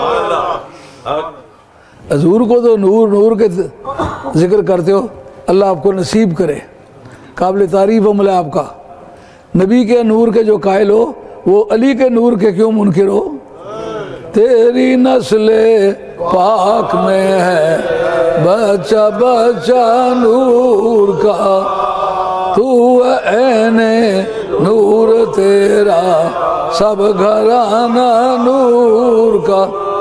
हजूर को तो नूर नूर के जिक्र करते हो, अल्लाह आपको नसीब करे, काबिल तारीफ़ अमल है आपका। नबी के नूर के जो कायल हो वो अली के नूर के क्यों मुनकिर हो? तेरी नस्ले पाक में है बच्चा बच्चा नूर का, तू ऐने नूर तेरा सब घराना नूर का।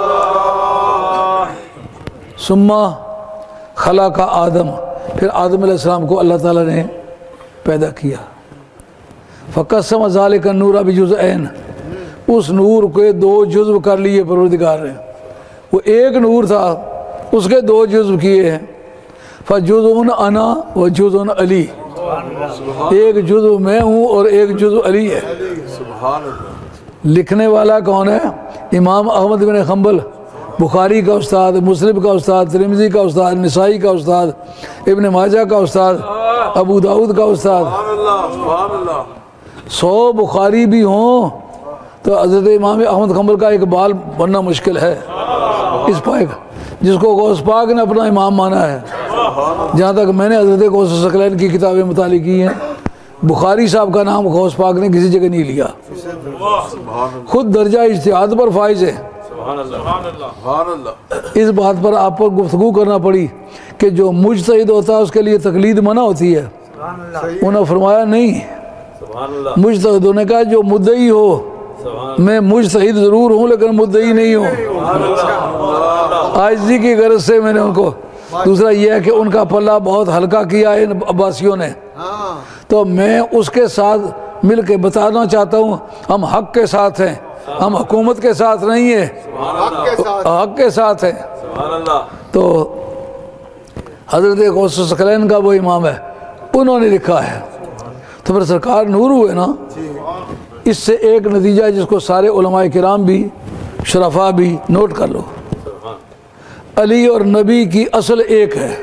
सुम्मा खला का आदम, फिर आदम अलैहिस्सलाम को अल्लाह ताला ने पैदा किया। फ़क़स्सम ज़ालिका नूरा बिजुज़अैन, उस नूर के 2 जुज़्व कर लिए परवरदिगार ने। वो एक नूर था, उसके 2 जुज़्व किए हैं। फ़जुज़उन अना व जुज़उन अली, एक जुज़्व मैं हूँ और एक जुज़्व अली है। लिखने वाला कौन है? इमाम अहमद बिन हम्बल, बुखारी का उस्ताद, मुस्लिम का उस्ताद, तिरमिज़ी का उस्ताद, निसाई का उस्ताद, इब्न माजा का उस्ताद, अबू दाऊद का उस्ताद। 100 बुखारी भी हों तो हज़रत इमाम अहमद हम्बल का एक बाल बनना मुश्किल है इस पाक, जिसको गौस पाक ने अपना इमाम माना है। जहाँ तक मैंने हज़रत गौस सकलैन की किताबें मुतालिक की हैं, बुखारी साहब का नाम गौस पाक ने किसी जगह नहीं लिया। खुद दर्जा इज्तिहाद पर फाइज है। इस बात पर आप पर गुफ्तगू करना पड़ी कि जो मुजतहिद होता है उसके लिए तकलीद मना होती है। उन्होंने फरमाया नहीं, मुजतहिद होने का जो मुद्दई हो, मैं मुजतहिद ज़रूर हूँ लेकिन मुद्दई नहीं हूँ। आजिज़ी की गरज से मैंने उनको, दूसरा यह है कि उनका पल्ला बहुत हल्का किया इन अब्बासियों ने, तो मैं उसके साथ मिल के बताना चाहता हूँ हम हक के साथ हैं, हम हुकूमत के साथ नहीं है, हक के साथ हैं। तो हज़रत गौस सकलैन का वो इमाम है, उन्होंने लिखा है। तो फिर सरकार नूर हुए ना। इससे एक नतीजा जिसको सारे उलमाए किराम भी शरफा भी नोट कर लो, अली और नबी की असल एक है।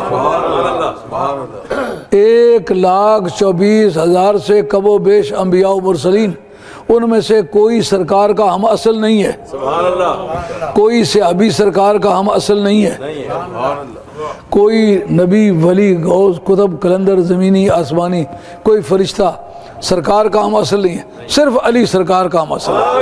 1,24,000 से कबो बेश अम्बिया मुरसलीन, उनमें से कोई सरकार का हम असल नहीं है, कोई सहाबी सरकार का हम असल नहीं है, कोई नबी वली गौस कुतुब कलंदर ज़मीनी आसमानी कोई फरिश्ता सरकार का हम असल नहीं है, सिर्फ अली सरकार का हम असल है।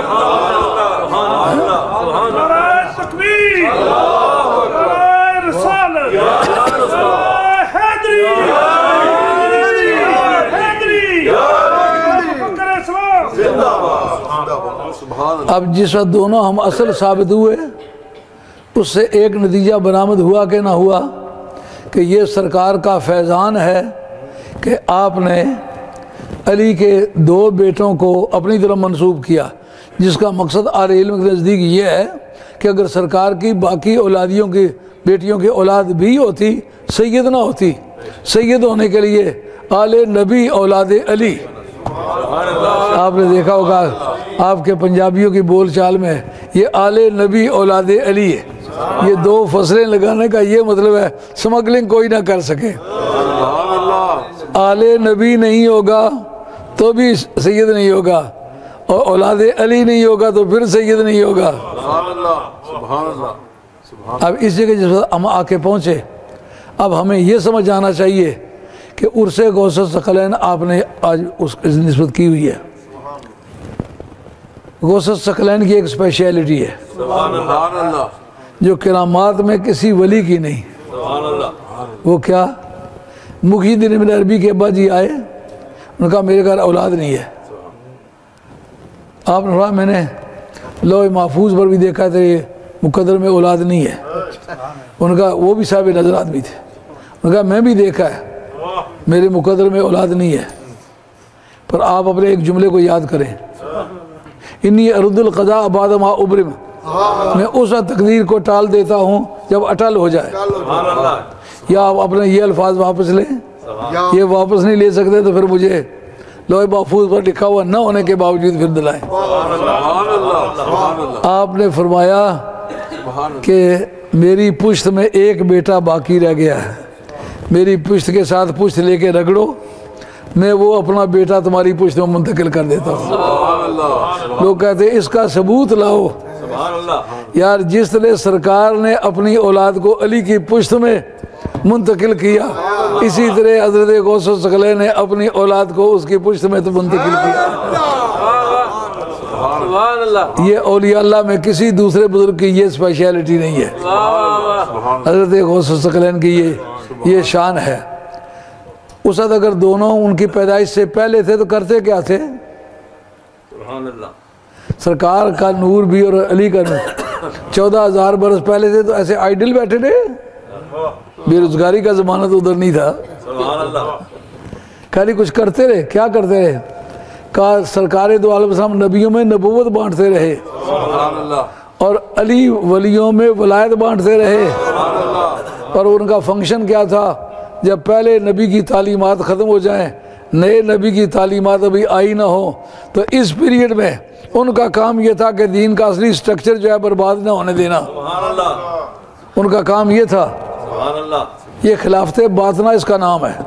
अब जिस वक्त दोनों हम असल साबित हुए, उससे एक नतीजा बरामद हुआ कि ना हुआ कि ये सरकार का फैज़ान है कि आपने अली के 2 बेटों को अपनी तरफ मंसूब किया, जिसका मकसद आले इल्म के नज़दीक ये है कि अगर सरकार की बाकी औलादियों की बेटियों की औलाद भी होती, सैयद ना होती, सैयद होने के लिए आले नबी औलाद अली। आपने देखा होगा आपके पंजाबियों की बोल चाल में ये आले नबी औलाद अली है। ये 2 फसलें लगाने का ये मतलब है स्मगलिंग कोई ना कर सके। आले नबी नहीं होगा तो भी सैयद नहीं होगा, और औलाद अली नहीं होगा तो फिर सैयद नहीं होगा। अब इस जगह जिस हम आके पहुँचे, अब हमें ये समझ आना चाहिए कि उर्से गौसे सकलैन आपने आज उस निस्बत की हुई है। गौसे सकलैन की एक स्पेशलिटी है जो करामात में किसी वली की नहीं। वो क्या? मुखीद्दीन इब्न अरबी के अब्बा जी आए, उनका मेरे घर औलाद नहीं है। आपने कहा मैंने लोहे महफूज पर भी देखा था ये मुकद्दर में औलाद नहीं है। उनका वो भी साहिब नज़र आदमी थे। उनका मैं भी देखा है मेरे मुकद्दर में औलाद नहीं है। पर आप अपने एक जुमले को याद करें, इन्नी अरुद्दुल क़ज़ा बाद मा उब्रिम, मैं उस तकदीर को टाल देता हूँ जब अटल हो जाए। या आप अपने ये अल्फाज वापस लें, ये वापस नहीं ले सकते तो फिर मुझे लोहे महफूज पर लिखा हुआ न होने के बावजूद फिर दिलाएं। आपने फरमाया कि मेरी पुश्त में एक बेटा बाकी रह गया है, मेरी पुश्त के साथ पुश्त लेके रगड़ो, मैं वो अपना बेटा तुम्हारी पुश्त में मुंतकिल कर देता हूँ। लोग कहते हैं इसका सबूत लाओ। यार जिस तरह सरकार ने अपनी औलाद को अली की पुश्त में मुंतकिल किया, इसी तरह हज़रत गौसे सकलैन ने अपनी औलाद को उसकी पुश्त में तो मुंतकिल किया। ये औलिया अल्लाह में किसी दूसरे बुजुर्ग की ये स्पेशलिटी नहीं है। हज़रत गौसे सकलैन की ये शान है। उस वक्त अगर दोनों उनकी पैदाइश से पहले थे तो करते क्या थे? सरकार का नूर भी और अली का नूर 14,000 बरस पहले थे तो ऐसे आइडल बैठे थे। बेरोजगारी का ज़माना तो उधर नहीं था। खाली कुछ करते रहे। क्या करते रहे? का सरकार दो आलम सलाम नबियों में नबूवत बांटते रहे और अली वलियों में वलायत बांटते रहे। और उनका फंक्शन क्या था? जब पहले नबी की तालीमात ख़त्म हो जाएं, नए नबी की तालीमात अभी आई ना हो, तो इस पीरियड में उनका काम ये था कि दीन का असली स्ट्रक्चर जो है बर्बाद ना होने देना। उनका काम ये था। ये खिलाफत बातना इसका नाम है।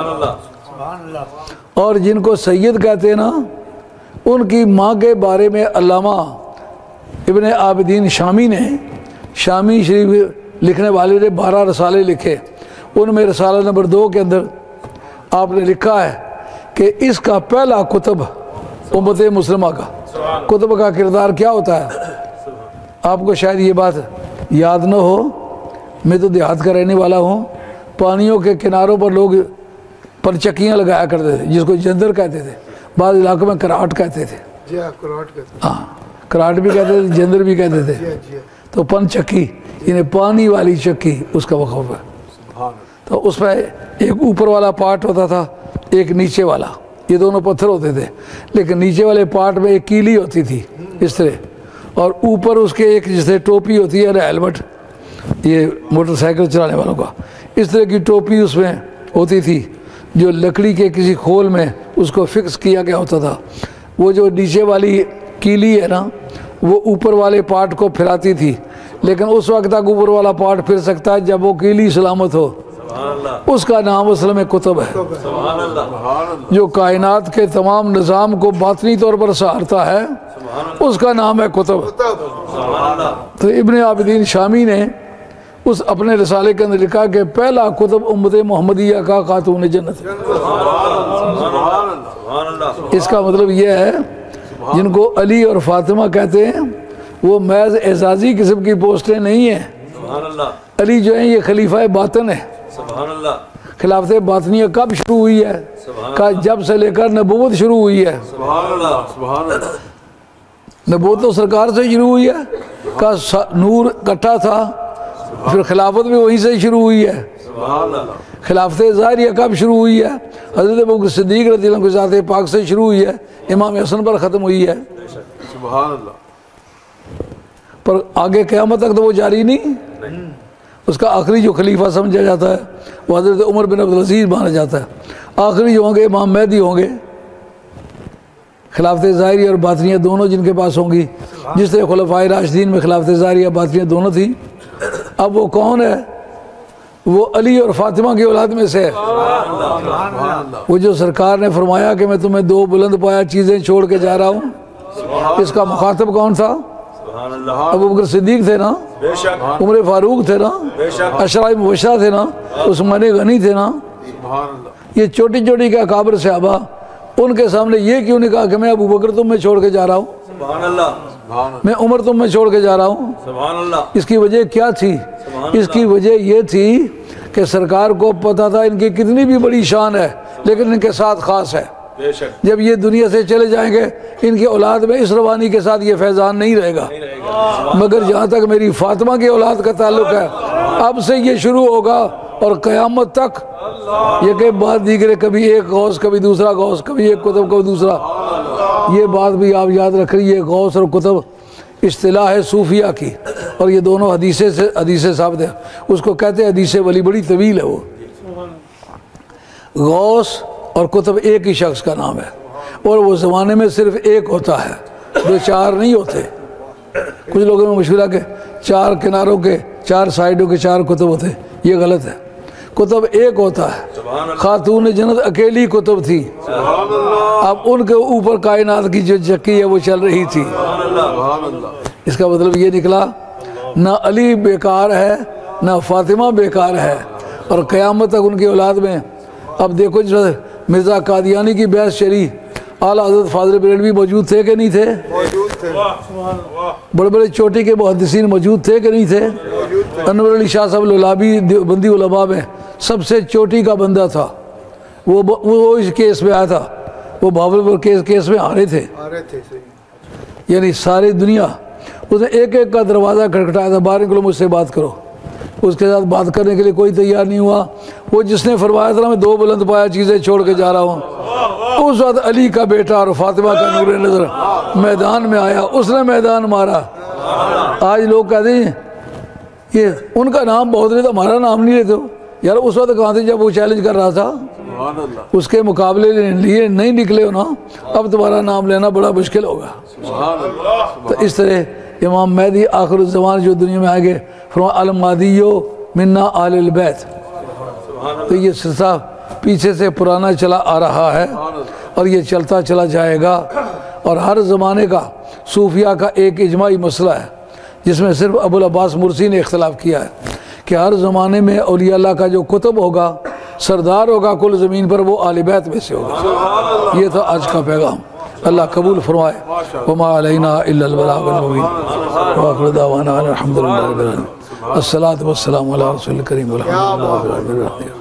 और जिनको सैयद कहते हैं ना, उनकी माँ के बारे में अल्लामा इब्न आबिदीन शामी ने, शामी शरीफ लिखने वाले ने 12 रसाले लिखे। उनमें रसाला नंबर 2 के अंदर आपने लिखा है कि इसका पहला कुतुब उम्मत मुस्लिमा का कुतुब का किरदार क्या होता है। आपको शायद ये बात याद न हो, मैं तो देहात का रहने वाला हूँ। पानियों के किनारों पर लोग परचक्कियाँ लगाया करते थे, जिसको जंदर कहते थे, बाद इलाकों में कराट कहते थे। हाँ, कराट भी कहते थे, जंदर भी कहते थे। तो पंचक्की यानी पानी वाली चक्की, उसका वक़फ़ है। तो उसमें एक ऊपर वाला पार्ट होता था, एक नीचे वाला। ये दोनों पत्थर होते थे, लेकिन नीचे वाले पार्ट में एक कीली होती थी इस तरह, और ऊपर उसके एक जैसे टोपी होती है ना, हेलमेट, ये मोटरसाइकिल चलाने वालों का, इस तरह की टोपी उसमें होती थी जो लकड़ी के किसी खोल में उसको फिक्स किया गया होता था। वो जो नीचे वाली कीली है ना, वो ऊपर वाले पार्ट को फिराती थी, लेकिन उस वक्त तक ऊपर वाला पार्ट फिर सकता है जब वो कीली सलामत हो। उसका नाम असल में कुतुब है, जो कायनात के तमाम निज़ाम को बातनी तौर पर सहारता है, उसका नाम है कुतुब। तो इब्न आबिदीन शामी ने उस अपने रसाले के अंदर लिखा कि पहला कुतुब उम्मत मोहम्मदिया का खातून जन्नत। इसका मतलब यह है, जिनको अली और फातिमा कहते हैं वो महज एजाजी किस्म की पोस्टें नहीं हैं। अली जो है ये खलीफा बातन है। खिलाफत बातनिया कब शुरू हुई है? का जब से लेकर नबूवत शुरू हुई है। नबूवत तो सरकार से शुरू हुई है, का नूर इकट्ठा था, फिर खिलाफत भी वहीं से शुरू हुई है। खिलाफत ज़ाहिरिया कब शुरू हुई है? हज़रत अबू बकर सिद्दीक़ रज़ियल्लाहु अन्हु ज़ात पाक से शुरू हुई है, इमाम हसन पर ख़त्म हुई है, पर आगे क़यामत तक तो वो जारी नहीं। उसका आखिरी जो खलीफा समझा जाता है वो हज़रत उमर बिन अब्दुल अज़ीज़ माना जाता है। आखिरी जो होंगे इमाम मेहदी होंगे, खिलाफत ज़ाहिरी और बातिनिया दोनों जिनके पास होंगी, जिस तरह खुलफाए राशिदीन में खिलाफत ज़ाहिरी और बातिनिया दोनों थी। अब वो कौन है? वो अली और फातिमा की औलाद में से है। वो जो सरकार ने फरमाया कि मैं तुम्हें दो बुलंद पाया चीज़ें छोड़ के जा रहा हूँ, इसका मुखातब कौन था? अबू बकर सिद्दीक थे ना, उमर फारूक थे ना, अशरा मुबशरा थे ना, उस्मान गनी थे ना। ये छोटी छोटी क्या काबिर सहाबा, उनके सामने ये क्यों नहीं कहा कि मैं अबू बकर तुम में छोड़ के जा रहा हूँ, मैं उमर तुम में छोड़ के जा रहा हूँ? इसकी वजह क्या थी? इसकी वजह ये थी कि सरकार को पता था इनकी कितनी भी बड़ी शान है लेकिन इनके साथ खास है। जब ये दुनिया से चले जाएंगे इनकी औलाद में इस रवानी के साथ ये फैज़ान नहीं रहेगा, मगर जहाँ तक मेरी फातिमा की औलाद का ताल्लुक है अब से ये शुरू होगा और क़यामत तक ये के बाद दीगरे, कभी एक गौस कभी दूसरा गौस, कभी एक कुतुब कभी दूसरा। ये बात भी आप याद रख रही, गौस और कुतुब इस्तिलाह है सूफिया की, और ये दोनों हदीसे साबित है। उसको कहते हैं हदीसे वली, बड़ी तवील है वो। गौस और कुतुब एक ही शख्स का नाम है, और वो ज़माने में सिर्फ एक होता है, दो चार नहीं होते। कुछ लोगों में मशहूर है कि चार किनारों के चार साइडों के चार कुतुब होते, ये गलत है। कुतुब एक होता है। खातून जन्नत अकेली कुतुब थी, अब उनके ऊपर कायनात की जो चक्की है वो चल रही थी। इसका मतलब ये निकला ना अली बेकार है ना फातिमा बेकार है, और क़यामत तक उनकी औलाद में। अब देखो मिर्ज़ा कादियानी की बहस शरी, आला हज़रत फाज़िल बरेलवी मौजूद थे कि नहीं थे? बड़े बड़े चोटी के मुहद्दिसीन मौजूद थे कि नहीं थे? अनवर अली शाह साहब लुलाबी देवबंदी उलमा में सबसे चोटी का बंदा था, वो इस केस में आया था, वो भावलपुर केस में आ रहे थे। यानी सारी दुनिया, उसने एक एक का दरवाज़ा खटखटाया था, बाहर निकलो मुझसे बात करो। उसके साथ बात करने के लिए कोई तैयार नहीं हुआ। वो जिसने फरमाया था ना मैं दो बुलंद पाया चीज़ें छोड़ के जा रहा हूँ, उस वक्त अली का बेटा और फातिमा का नूर नज़र मैदान में आया, उसने मैदान मारा। आज लोग कहते हैं ये उनका नाम बहुत लेते, हमारा नाम नहीं लेते हो यार। उस वक्त कहाँ थे जब वो चैलेंज कर रहा था? उसके मुकाबले लिए नहीं निकले हो ना, अब तुम्हारा नाम लेना बड़ा मुश्किल होगा। तो इस तरह इमाम मेहदी आखिर ज़मान जो दुनिया में आएंगे, फरमाया अल महदियो मिन्ना आलिल बैत। तो ये सिलसिला पीछे से पुराना चला आ रहा है और ये चलता चला जाएगा। और हर ज़माने का सूफिया का एक इजमाई मसला है, जिसमें सिर्फ अबुल अब्बास मुर्सी ने इख्तलाफ किया है कि हर ज़माने में औलिया अल्लाह का जो कुतुब होगा, सरदार होगा कुल ज़मीन पर, वो आले बैत में से होगा। ये था आज का पैगाम। अल्लाह कबूल फरमाए। वमा अलैना इल्लल बलागुल मुबीन व आखिर दावाना अल्हम्दुलिल्लाहि रब्बिल आलमीन। अस्सलातु वस्सलामु अला रसूलिल करीम।